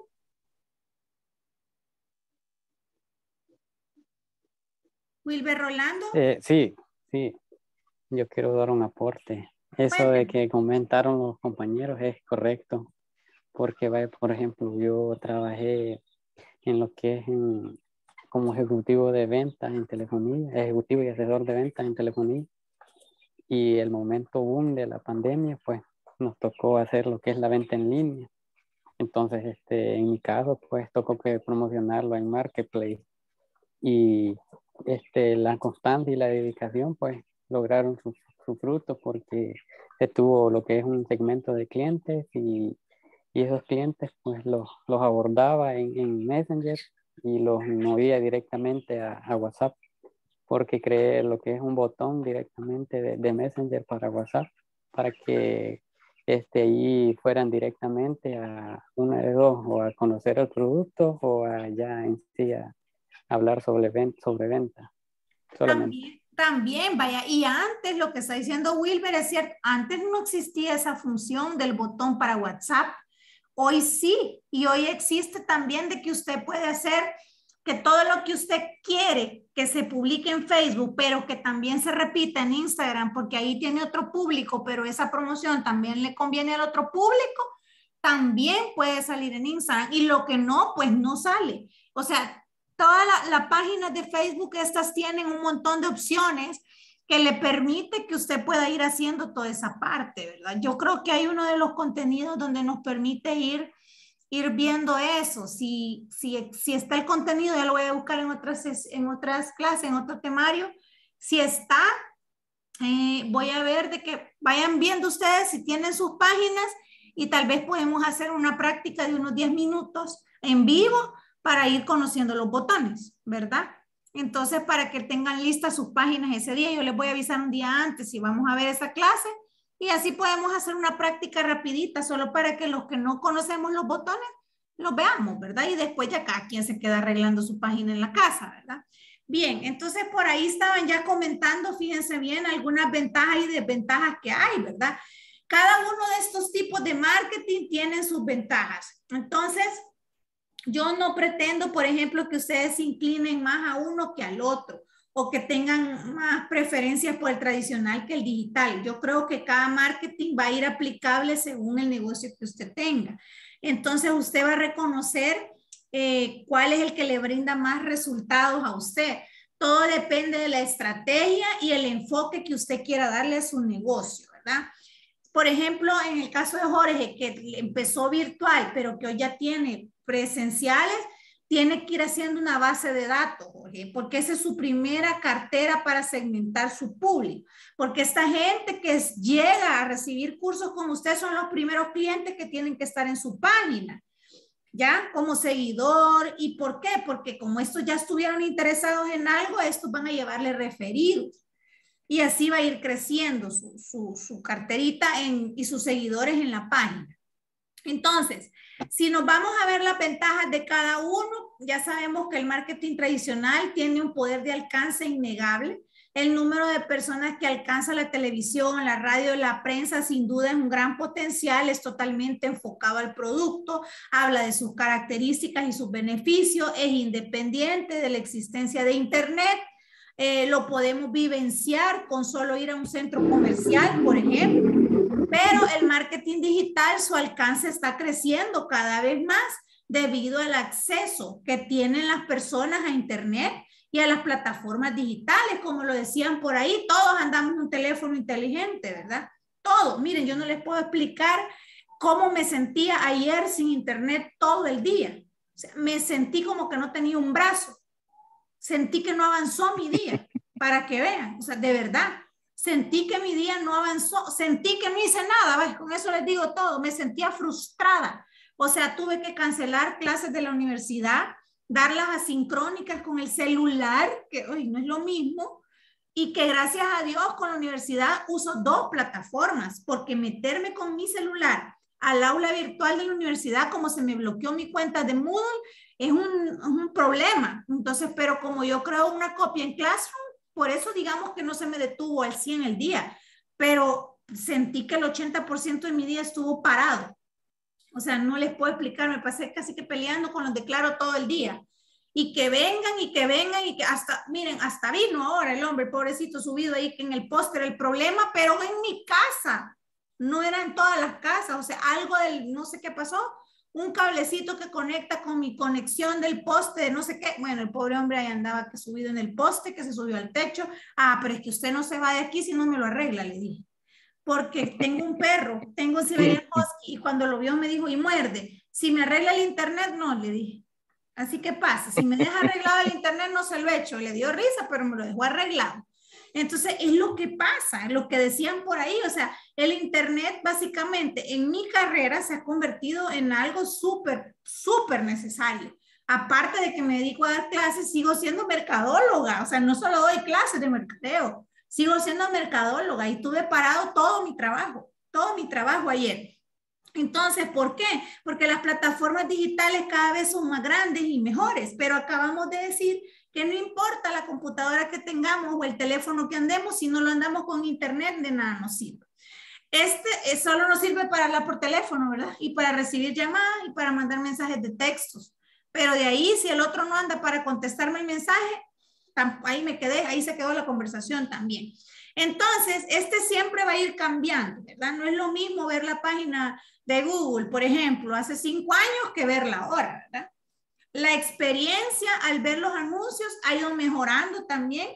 Wilber Rolando. Sí, yo quiero dar un aporte. Eso de que comentaron los compañeros es correcto, porque por ejemplo, yo trabajé en lo que es como ejecutivo de ventas en telefonía, ejecutivo y asesor de ventas en telefonía, y el momento boom de la pandemia, pues nos tocó hacer lo que es la venta en línea. Entonces, en mi caso, pues tocó que promocionarlo en Marketplace, y la constancia y la dedicación, pues lograron su fruto, porque se tuvo lo que es un segmento de clientes, y esos clientes pues los abordaba en Messenger y los movía directamente a WhatsApp, porque creé lo que es un botón directamente de Messenger para WhatsApp, para que ahí fueran directamente a una de dos, o a conocer el producto o a ya en sí a hablar sobre venta solamente. También, vaya, y antes lo que está diciendo Wilber es cierto, antes no existía esa función del botón para WhatsApp, hoy sí, y hoy existe también de que usted puede hacer que todo lo que usted quiere que se publique en Facebook, pero que también se repita en Instagram, porque ahí tiene otro público, pero esa promoción también le conviene al otro público, también puede salir en Instagram, y lo que no, pues no sale. O sea, todas las páginas de Facebook estas tienen un montón de opciones que le permite que usted pueda ir haciendo toda esa parte, ¿verdad? Yo creo que hay uno de los contenidos donde nos permite ir viendo eso. Si está el contenido, ya lo voy a buscar en otras clases, en otro temario. Si está, voy a ver de que vayan viendo ustedes si tienen sus páginas y tal vez podemos hacer una práctica de unos 10 minutos en vivo para ir conociendo los botones, ¿verdad? Entonces, para que tengan listas sus páginas ese día, yo les voy a avisar un día antes si vamos a ver esa clase y así podemos hacer una práctica rapidita, solo para que los que no conocemos los botones, los veamos, ¿verdad? Y después ya cada quien se queda arreglando su página en la casa, ¿verdad? Bien, entonces por ahí estaban ya comentando, fíjense bien, algunas ventajas y desventajas que hay, ¿verdad? Cada uno de estos tipos de marketing tienen sus ventajas. Entonces, yo no pretendo, por ejemplo, que ustedes se inclinen más a uno que al otro o que tengan más preferencias por el tradicional que el digital. Yo creo que cada marketing va a ir aplicable según el negocio que usted tenga. Entonces, usted va a reconocer cuál es el que le brinda más resultados a usted. Todo depende de la estrategia y el enfoque que usted quiera darle a su negocio, ¿verdad? Por ejemplo, en el caso de Jorge, que empezó virtual, pero que hoy ya tiene presenciales, tiene que ir haciendo una base de datos, Jorge, porque esa es su primera cartera para segmentar su público. Porque esta gente que llega a recibir cursos con usted son los primeros clientes que tienen que estar en su página, ¿ya? Como seguidor. ¿Y por qué? Porque como estos ya estuvieron interesados en algo, estos van a llevarle referidos. Y así va a ir creciendo su carterita y sus seguidores en la página. Entonces, si nos vamos a ver las ventajas de cada uno, ya sabemos que el marketing tradicional tiene un poder de alcance innegable. El número de personas que alcanza la televisión, la radio y la prensa sin duda es un gran potencial, es totalmente enfocado al producto, habla de sus características y sus beneficios, es independiente de la existencia de Internet. Lo podemos vivenciar con solo ir a un centro comercial, por ejemplo, pero el marketing digital, su alcance está creciendo cada vez más debido al acceso que tienen las personas a Internet y a las plataformas digitales, como lo decían por ahí, todos andamos en un teléfono inteligente, ¿verdad? Todos, miren, yo no les puedo explicar cómo me sentía ayer sin Internet todo el día. O sea, me sentí como que no tenía un brazo. Sentí que no avanzó mi día, para que vean, o sea, de verdad, sentí que mi día no avanzó, sentí que no hice nada, ¿ves? Con eso les digo todo, me sentía frustrada, o sea, tuve que cancelar clases de la universidad, darlas asincrónicas con el celular, que hoy no es lo mismo, y que gracias a Dios con la universidad uso 2 plataformas, porque meterme con mi celular al aula virtual de la universidad, como se me bloqueó mi cuenta de Moodle, es un problema. Entonces, pero como yo creo una copia en Classroom, por eso digamos que no se me detuvo al 100 el día, pero sentí que el 80% de mi día estuvo parado. O sea, no les puedo explicar, me pasé casi que peleando con los de Claro todo el día. Y que vengan y que vengan y que hasta, miren, hasta vino ahora el hombre, pobrecito, subido ahí en el póster el problema, pero en mi casa. No era en todas las casas, o sea, algo del no sé qué pasó, un cablecito que conecta con mi conexión del poste de no sé qué. Bueno, el pobre hombre ahí andaba subido en el poste, que se subió al techo. Ah, pero es que usted no se va de aquí si no me lo arregla, le dije. Porque tengo un perro, tengo un Siberian Husky, y cuando lo vio me dijo, y muerde. Si me arregla el internet, no, le dije. Así que pasa, si me deja arreglado el internet, no se lo he hecho. Le dio risa, pero me lo dejó arreglado. Entonces, es lo que pasa, lo que decían por ahí, o sea, el internet básicamente en mi carrera se ha convertido en algo súper, súper necesario. Aparte de que me dedico a dar clases, sigo siendo mercadóloga, o sea, no solo doy clases de mercadeo, sigo siendo mercadóloga y tuve parado todo mi trabajo ayer. Entonces, ¿por qué? Porque las plataformas digitales cada vez son más grandes y mejores, pero acabamos de decir que no importa la computadora que tengamos o el teléfono que andemos, si no lo andamos con internet, de nada nos sirve. Solo nos sirve para hablar por teléfono, ¿verdad? Y para recibir llamadas y para mandar mensajes de textos. Pero de ahí, si el otro no anda para contestarme el mensaje, ahí me quedé, ahí se quedó la conversación también. Entonces, siempre va a ir cambiando, ¿verdad? No es lo mismo ver la página de Google, por ejemplo, hace 5 años que verla ahora, ¿verdad? La experiencia al ver los anuncios ha ido mejorando también.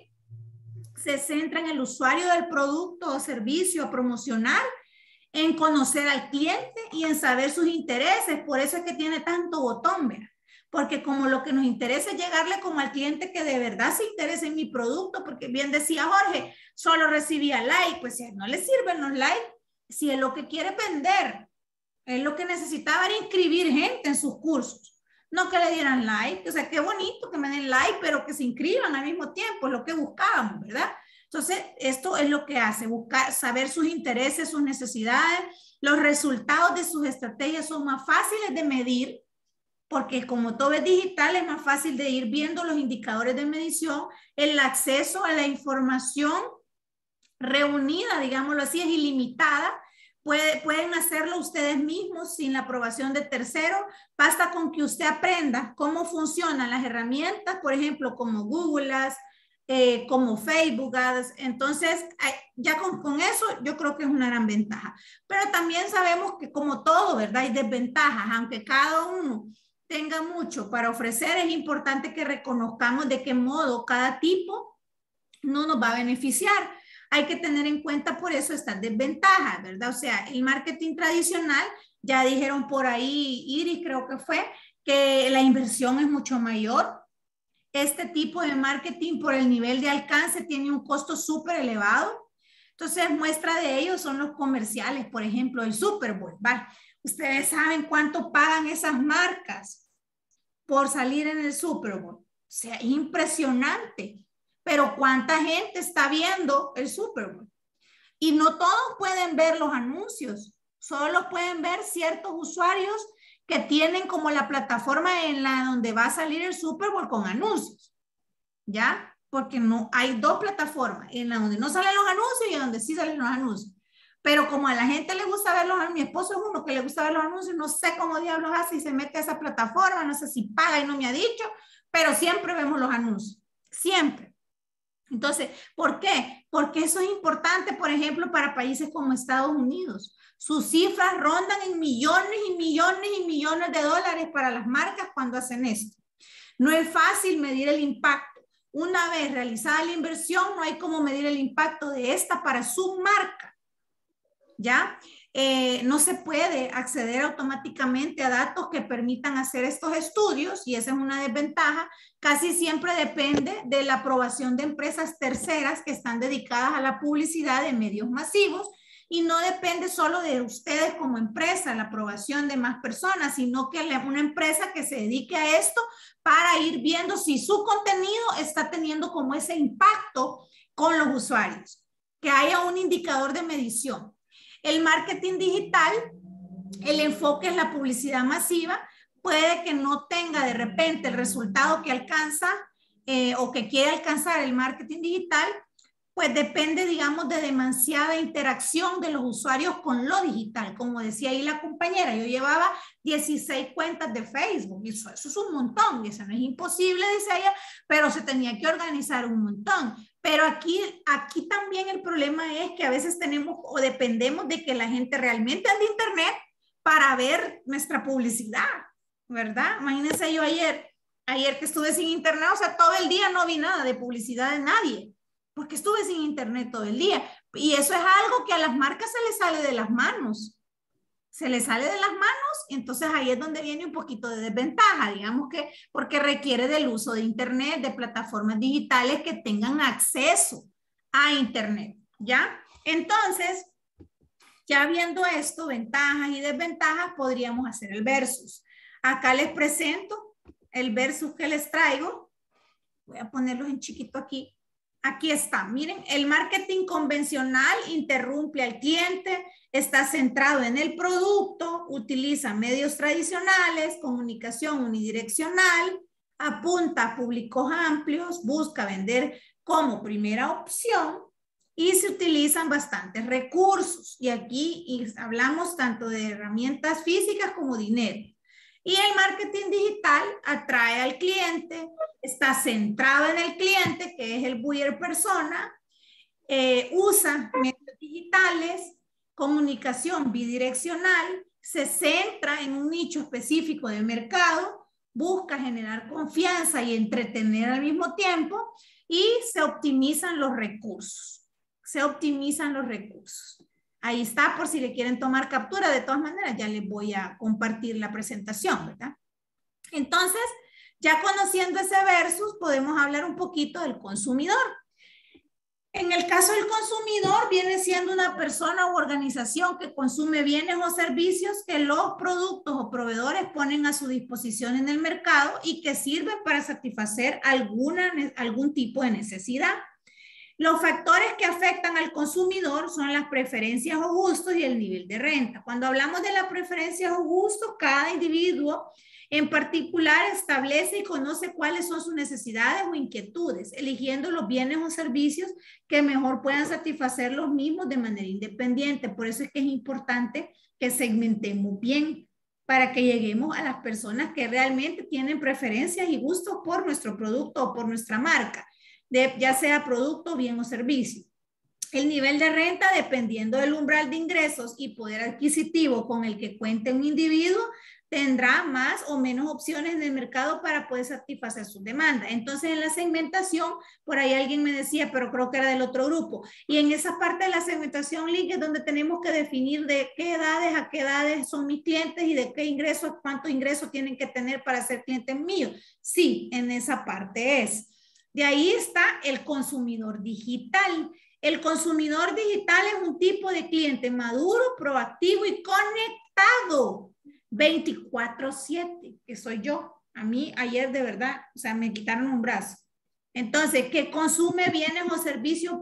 Se centra en el usuario del producto o servicio a promocionar, en conocer al cliente y en saber sus intereses. Por eso es que tiene tanto botón, ¿verdad? Porque como lo que nos interesa es llegarle como al cliente que de verdad se interesa en mi producto, porque bien decía Jorge, solo recibía like, pues si no le sirven los likes, si es lo que quiere vender, es lo que necesitaba era inscribir gente en sus cursos, no que le dieran like. O sea, qué bonito que me den like, pero que se inscriban al mismo tiempo, es lo que buscábamos, ¿verdad? Entonces, esto es lo que hace, buscar, saber sus intereses, sus necesidades. Los resultados de sus estrategias son más fáciles de medir, porque como todo es digital, es más fácil de ir viendo los indicadores de medición. El acceso a la información reunida, digámoslo así, es ilimitada. Pueden hacerlo ustedes mismos sin la aprobación de terceros. Basta con que usted aprenda cómo funcionan las herramientas, por ejemplo, como Google Ads, como Facebook Ads. Entonces, ya con eso yo creo que es una gran ventaja. Pero también sabemos que como todo, ¿verdad? Hay desventajas, aunque cada uno tenga mucho para ofrecer, es importante que reconozcamos de qué modo cada tipo no nos va a beneficiar. Hay que tener en cuenta por eso estas desventajas, ¿verdad? O sea, el marketing tradicional, ya dijeron por ahí, Iris creo que fue, que la inversión es mucho mayor. Este tipo de marketing por el nivel de alcance tiene un costo súper elevado. Entonces, muestra de ello son los comerciales, por ejemplo, el Super Bowl, ¿vale? Ustedes saben cuánto pagan esas marcas por salir en el Super Bowl. O sea, es impresionante. Pero ¿cuánta gente está viendo el Super Bowl? Y no todos pueden ver los anuncios. Solo pueden ver ciertos usuarios que tienen como la plataforma en la donde va a salir el Super Bowl con anuncios. ¿Ya? Porque no hay dos plataformas, en la donde no salen los anuncios y en donde sí salen los anuncios. Pero como a la gente le gusta ver los anuncios, mi esposo es uno que le gusta ver los anuncios, no sé cómo diablos hace y se mete a esa plataforma, no sé si paga y no me ha dicho, pero siempre vemos los anuncios, siempre. Entonces, ¿por qué? Porque eso es importante, por ejemplo, para países como Estados Unidos. Sus cifras rondan en millones y millones y millones de dólares para las marcas cuando hacen esto. No es fácil medir el impacto. Una vez realizada la inversión, no hay cómo medir el impacto de esta para su marca. ¿Ya? No se puede acceder automáticamente a datos que permitan hacer estos estudios y esa es una desventaja. Casi siempre depende de la aprobación de empresas terceras que están dedicadas a la publicidad de medios masivos y no depende solo de ustedes como empresa, la aprobación de más personas, sino que una empresa que se dedique a esto para ir viendo si su contenido está teniendo como ese impacto con los usuarios, que haya un indicador de medición. El marketing digital, el enfoque es la publicidad masiva, puede que no tenga de repente el resultado que alcanza o que quiere alcanzar el marketing digital, pues depende, digamos, de demasiada interacción de los usuarios con lo digital. Como decía ahí la compañera, yo llevaba 16 cuentas de Facebook, y eso es un montón, y eso no es imposible, dice ella, pero se tenía que organizar un montón. Pero aquí también el problema es que a veces tenemos o dependemos de que la gente realmente ande en internet para ver nuestra publicidad, ¿verdad? Imagínense yo ayer que estuve sin internet, o sea, todo el día no vi nada de publicidad de nadie, porque estuve sin internet todo el día. Y eso es algo que a las marcas se les sale de las manos. Se les sale de las manos, y entonces ahí es donde viene un poquito de desventaja, digamos que porque requiere del uso de internet, de plataformas digitales que tengan acceso a internet, ¿ya? Entonces, ya viendo esto, ventajas y desventajas, podríamos hacer el versus. Acá les presento el versus que les traigo. Voy a ponerlos en chiquito aquí. Aquí está, miren, el marketing convencional interrumpe al cliente, está centrado en el producto, utiliza medios tradicionales, comunicación unidireccional, apunta a públicos amplios, busca vender como primera opción y se utilizan bastantes recursos. Y aquí hablamos tanto de herramientas físicas como dinero. Y el marketing digital atrae al cliente, está centrado en el cliente, que es el buyer persona, usa medios digitales, comunicación bidireccional, se centra en un nicho específico de mercado, busca generar confianza y entretener al mismo tiempo y se optimizan los recursos. Se optimizan los recursos. Ahí está por si le quieren tomar captura. De todas maneras, ya les voy a compartir la presentación, ¿verdad? Entonces, ya conociendo ese versus, podemos hablar un poquito del consumidor. En el caso del consumidor, viene siendo una persona u organización que consume bienes o servicios que los productos o proveedores ponen a su disposición en el mercado y que sirven para satisfacer algún tipo de necesidad. Los factores que afectan al consumidor son las preferencias o gustos y el nivel de renta. Cuando hablamos de las preferencias o gustos, cada individuo en particular establece y conoce cuáles son sus necesidades o inquietudes, eligiendo los bienes o servicios que mejor puedan satisfacer los mismos de manera independiente. Por eso es que es importante que segmentemos bien para que lleguemos a las personas que realmente tienen preferencias y gustos por nuestro producto o por nuestra marca, ya sea producto, bien o servicio. El nivel de renta, dependiendo del umbral de ingresos y poder adquisitivo con el que cuente un individuo, tendrá más o menos opciones en el mercado para poder satisfacer su demanda. Entonces, en la segmentación, por ahí alguien me decía, pero creo que era del otro grupo. Y en esa parte de la segmentación, Link, es donde tenemos que definir de qué edades a qué edades son mis clientes y de qué ingresos, cuántos ingresos tienen que tener para ser clientes míos. Sí, en esa parte es. De ahí está el consumidor digital. El consumidor digital es un tipo de cliente maduro, proactivo y conectado 24/7, que soy yo. A mí ayer de verdad, o sea, me quitaron un brazo. Entonces, que consume bienes o servicios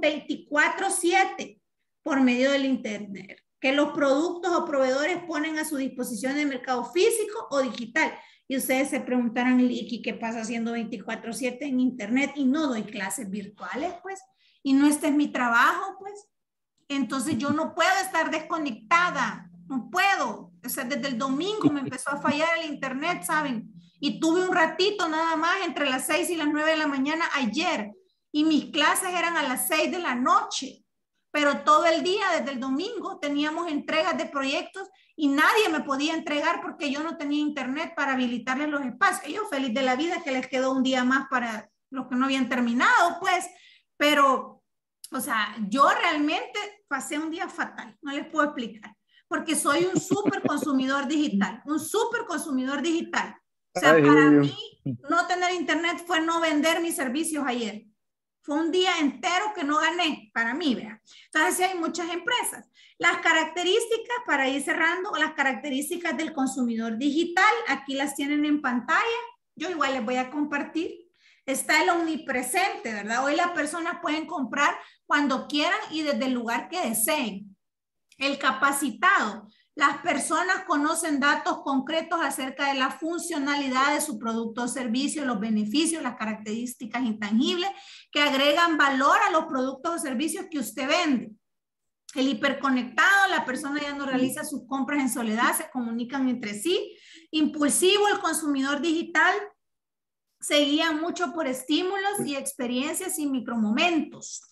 24/7 por medio del internet. Que los productos o proveedores ponen a su disposición en el mercado físico o digital. Y ustedes se preguntarán, Licky, ¿qué pasa haciendo 24/7 en internet? Y no doy clases virtuales, pues. Y no este es mi trabajo, pues. Entonces yo no puedo estar desconectada. No puedo. O sea, desde el domingo me empezó a fallar el internet, ¿saben? Y tuve un ratito nada más entre las 6 y las 9 de la mañana ayer. Y mis clases eran a las 6 de la noche. Pero todo el día, desde el domingo, teníamos entregas de proyectos y nadie me podía entregar porque yo no tenía internet para habilitarles los espacios. Yo feliz de la vida que les quedó un día más para los que no habían terminado, pues. Pero, o sea, yo realmente pasé un día fatal. No les puedo explicar. Porque soy un súper consumidor digital. Un súper consumidor digital. O sea, para mí, no tener internet fue no vender mis servicios ayer. Fue un día entero que no gané para mí, ¿verdad? Entonces, sí hay muchas empresas. Las características, para ir cerrando, las características del consumidor digital, aquí las tienen en pantalla. Yo igual les voy a compartir. Está el omnipresente, ¿verdad? Hoy las personas pueden comprar cuando quieran y desde el lugar que deseen. El capacitado. Las personas conocen datos concretos acerca de la funcionalidad de su producto o servicio, los beneficios, las características intangibles que agregan valor a los productos o servicios que usted vende. El hiperconectado, la persona ya no realiza sus compras en soledad, se comunican entre sí. Impulsivo, el consumidor digital se guía mucho por estímulos y experiencias y micromomentos.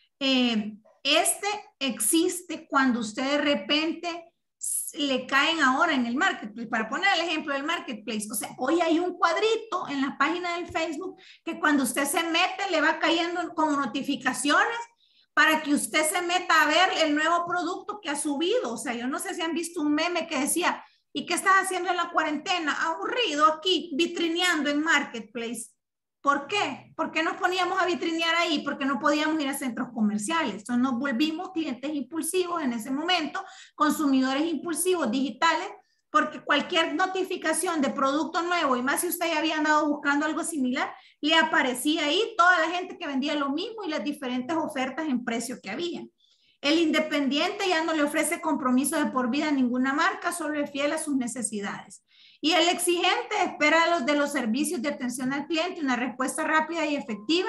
Este existe cuando usted de repente le caen ahora en el marketplace. Para poner el ejemplo del marketplace, o sea, hoy hay un cuadrito en la página del Facebook que cuando usted se mete le va cayendo como notificaciones para que usted se meta a ver el nuevo producto que ha subido. O sea, yo no sé si han visto un meme que decía, ¿y qué estás haciendo en la cuarentena? Aburrido aquí, vitrineando en marketplace. ¿Por qué? ¿Por qué nos poníamos a vitrinear ahí? Porque no podíamos ir a centros comerciales. Entonces nos volvimos clientes impulsivos en ese momento, consumidores impulsivos digitales, porque cualquier notificación de producto nuevo, y más si usted ya había andado buscando algo similar, le aparecía ahí toda la gente que vendía lo mismo y las diferentes ofertas en precio que había. El independiente ya no le ofrece compromiso de por vida a ninguna marca, solo es fiel a sus necesidades. Y el exigente espera de los servicios de atención al cliente una respuesta rápida y efectiva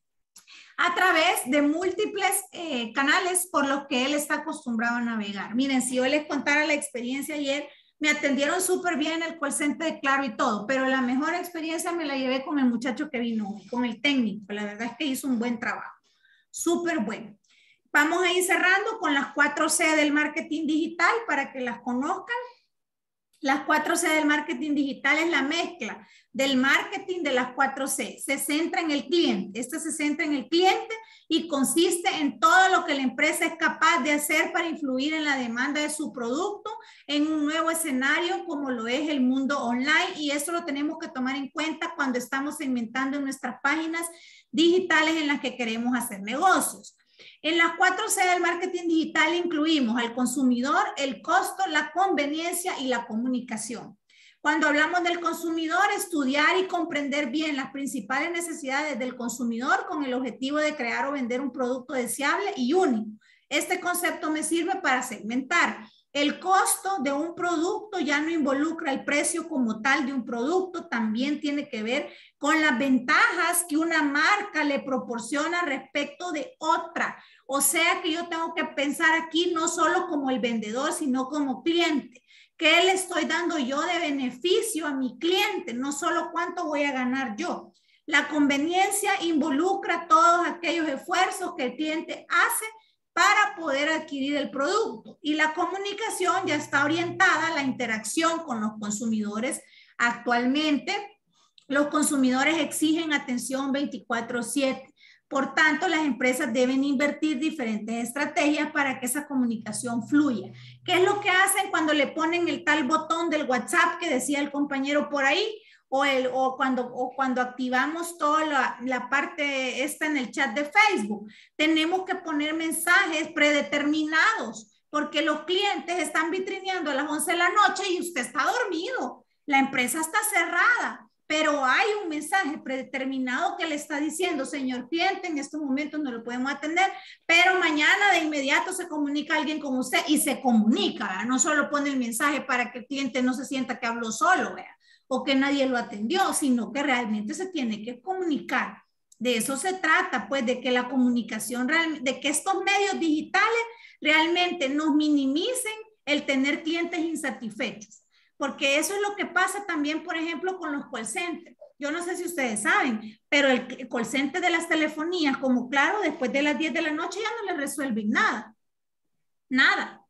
a través de múltiples canales por los que él está acostumbrado a navegar. Miren, si yo les contara la experiencia ayer, me atendieron súper bien el call center de Claro y todo, pero la mejor experiencia me la llevé con el muchacho que vino hoy, con el técnico. La verdad es que hizo un buen trabajo, súper bueno. Vamos a ir cerrando con las 4C del marketing digital para que las conozcan. Las 4C del marketing digital es la mezcla del marketing de las 4C. Se centra en el cliente. Esta se centra en el cliente y consiste en todo lo que la empresa es capaz de hacer para influir en la demanda de su producto en un nuevo escenario como lo es el mundo online. Y eso lo tenemos que tomar en cuenta cuando estamos segmentando en nuestras páginas digitales en las que queremos hacer negocios. En las 4C del marketing digital incluimos al consumidor, el costo, la conveniencia y la comunicación. Cuando hablamos del consumidor, estudiar y comprender bien las principales necesidades del consumidor con el objetivo de crear o vender un producto deseable y único. Este concepto me sirve para segmentar. El costo de un producto ya no involucra el precio como tal de un producto, también tiene que ver con las ventajas que una marca le proporciona respecto de otra. O sea que yo tengo que pensar aquí no solo como el vendedor, sino como cliente. ¿Qué le estoy dando yo de beneficio a mi cliente? No solo cuánto voy a ganar yo. La conveniencia involucra todos aquellos esfuerzos que el cliente hace para poder adquirir el producto. Y la comunicación ya está orientada a la interacción con los consumidores. Actualmente, los consumidores exigen atención 24/7. Por tanto, las empresas deben invertir diferentes estrategias para que esa comunicación fluya. ¿Qué es lo que hacen cuando le ponen el tal botón del WhatsApp que decía el compañero por ahí? O cuando activamos toda la parte esta en el chat de Facebook, tenemos que poner mensajes predeterminados porque los clientes están vitrineando a las 11 de la noche y usted está dormido. La empresa está cerrada, pero hay un mensaje predeterminado que le está diciendo, señor cliente, en estos momentos no lo podemos atender, pero mañana de inmediato se comunica alguien con usted y se comunica, ¿verdad? No solo pone el mensaje para que el cliente no se sienta que habló solo, ¿verdad? O que nadie lo atendió, sino que realmente se tiene que comunicar. De eso se trata, pues, de que la comunicación, de que estos medios digitales realmente nos minimicen el tener clientes insatisfechos. Porque eso es lo que pasa también, por ejemplo, con los call centers. Yo no sé si ustedes saben, pero el call center de las telefonías, como Claro, después de las 10 de la noche ya no le resuelven nada. Nada.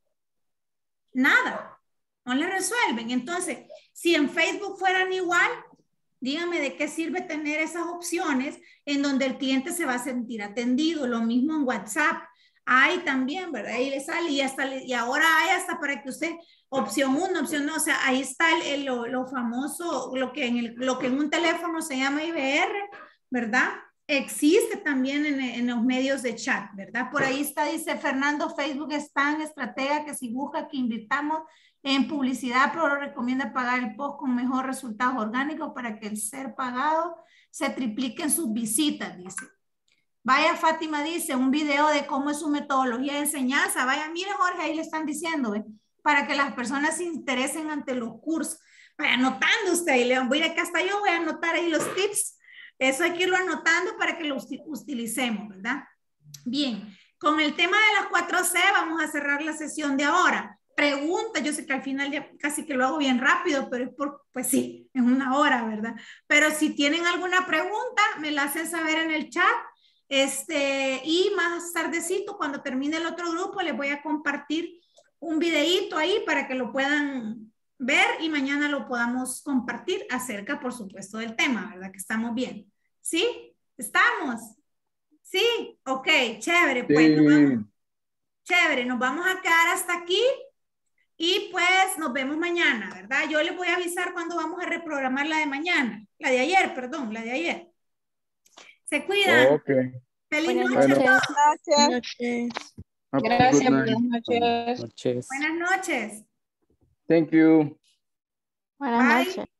Nada. No le resuelven. Entonces, si en Facebook fueran igual, díganme de qué sirve tener esas opciones en donde el cliente se va a sentir atendido. Lo mismo en WhatsApp. Hay también, ¿verdad? Ahí le sale y ahora hay hasta para que usted, opción 1, opción 2, o sea, ahí está lo famoso, lo que en un teléfono se llama IVR, ¿verdad? Existe también en los medios de chat, ¿verdad? Por ahí está, dice Fernando, Facebook es tan estratega que si busca que invirtamos en publicidad, pero recomienda pagar el post con mejor resultados orgánicos para que el ser pagado se triplique en sus visitas, dice. Vaya, Fátima dice, un video de cómo es su metodología de enseñanza. Vaya, mire Jorge, ahí le están diciendo, para que las personas se interesen ante los cursos. Vaya anotando usted, y le voy a ir acá hasta yo, voy a anotar ahí los tips. Eso hay que irlo anotando para que lo utilicemos, ¿verdad? Bien, con el tema de las 4C vamos a cerrar la sesión de ahora. Pregunta, yo sé que al final ya casi que lo hago bien rápido, pero es pues sí, es una hora, ¿verdad? Pero si tienen alguna pregunta, me la hacen saber en el chat. Y más tardecito, cuando termine el otro grupo, les voy a compartir un videíto ahí para que lo puedan ver y mañana lo podamos compartir acerca, por supuesto, del tema, ¿verdad? Que estamos bien. ¿Sí? ¿Estamos? ¿Sí? Ok, chévere. Pues chévere, nos vamos a quedar hasta aquí y pues nos vemos mañana, ¿verdad? Yo les voy a avisar cuando vamos a reprogramar la de mañana, la de ayer, perdón, la de ayer. Se cuidan. Okay. Feliz noche. Buenas noches. Gracias, buenas noches. Buenas noches. Buenas noches. Thank you. Buenas noches.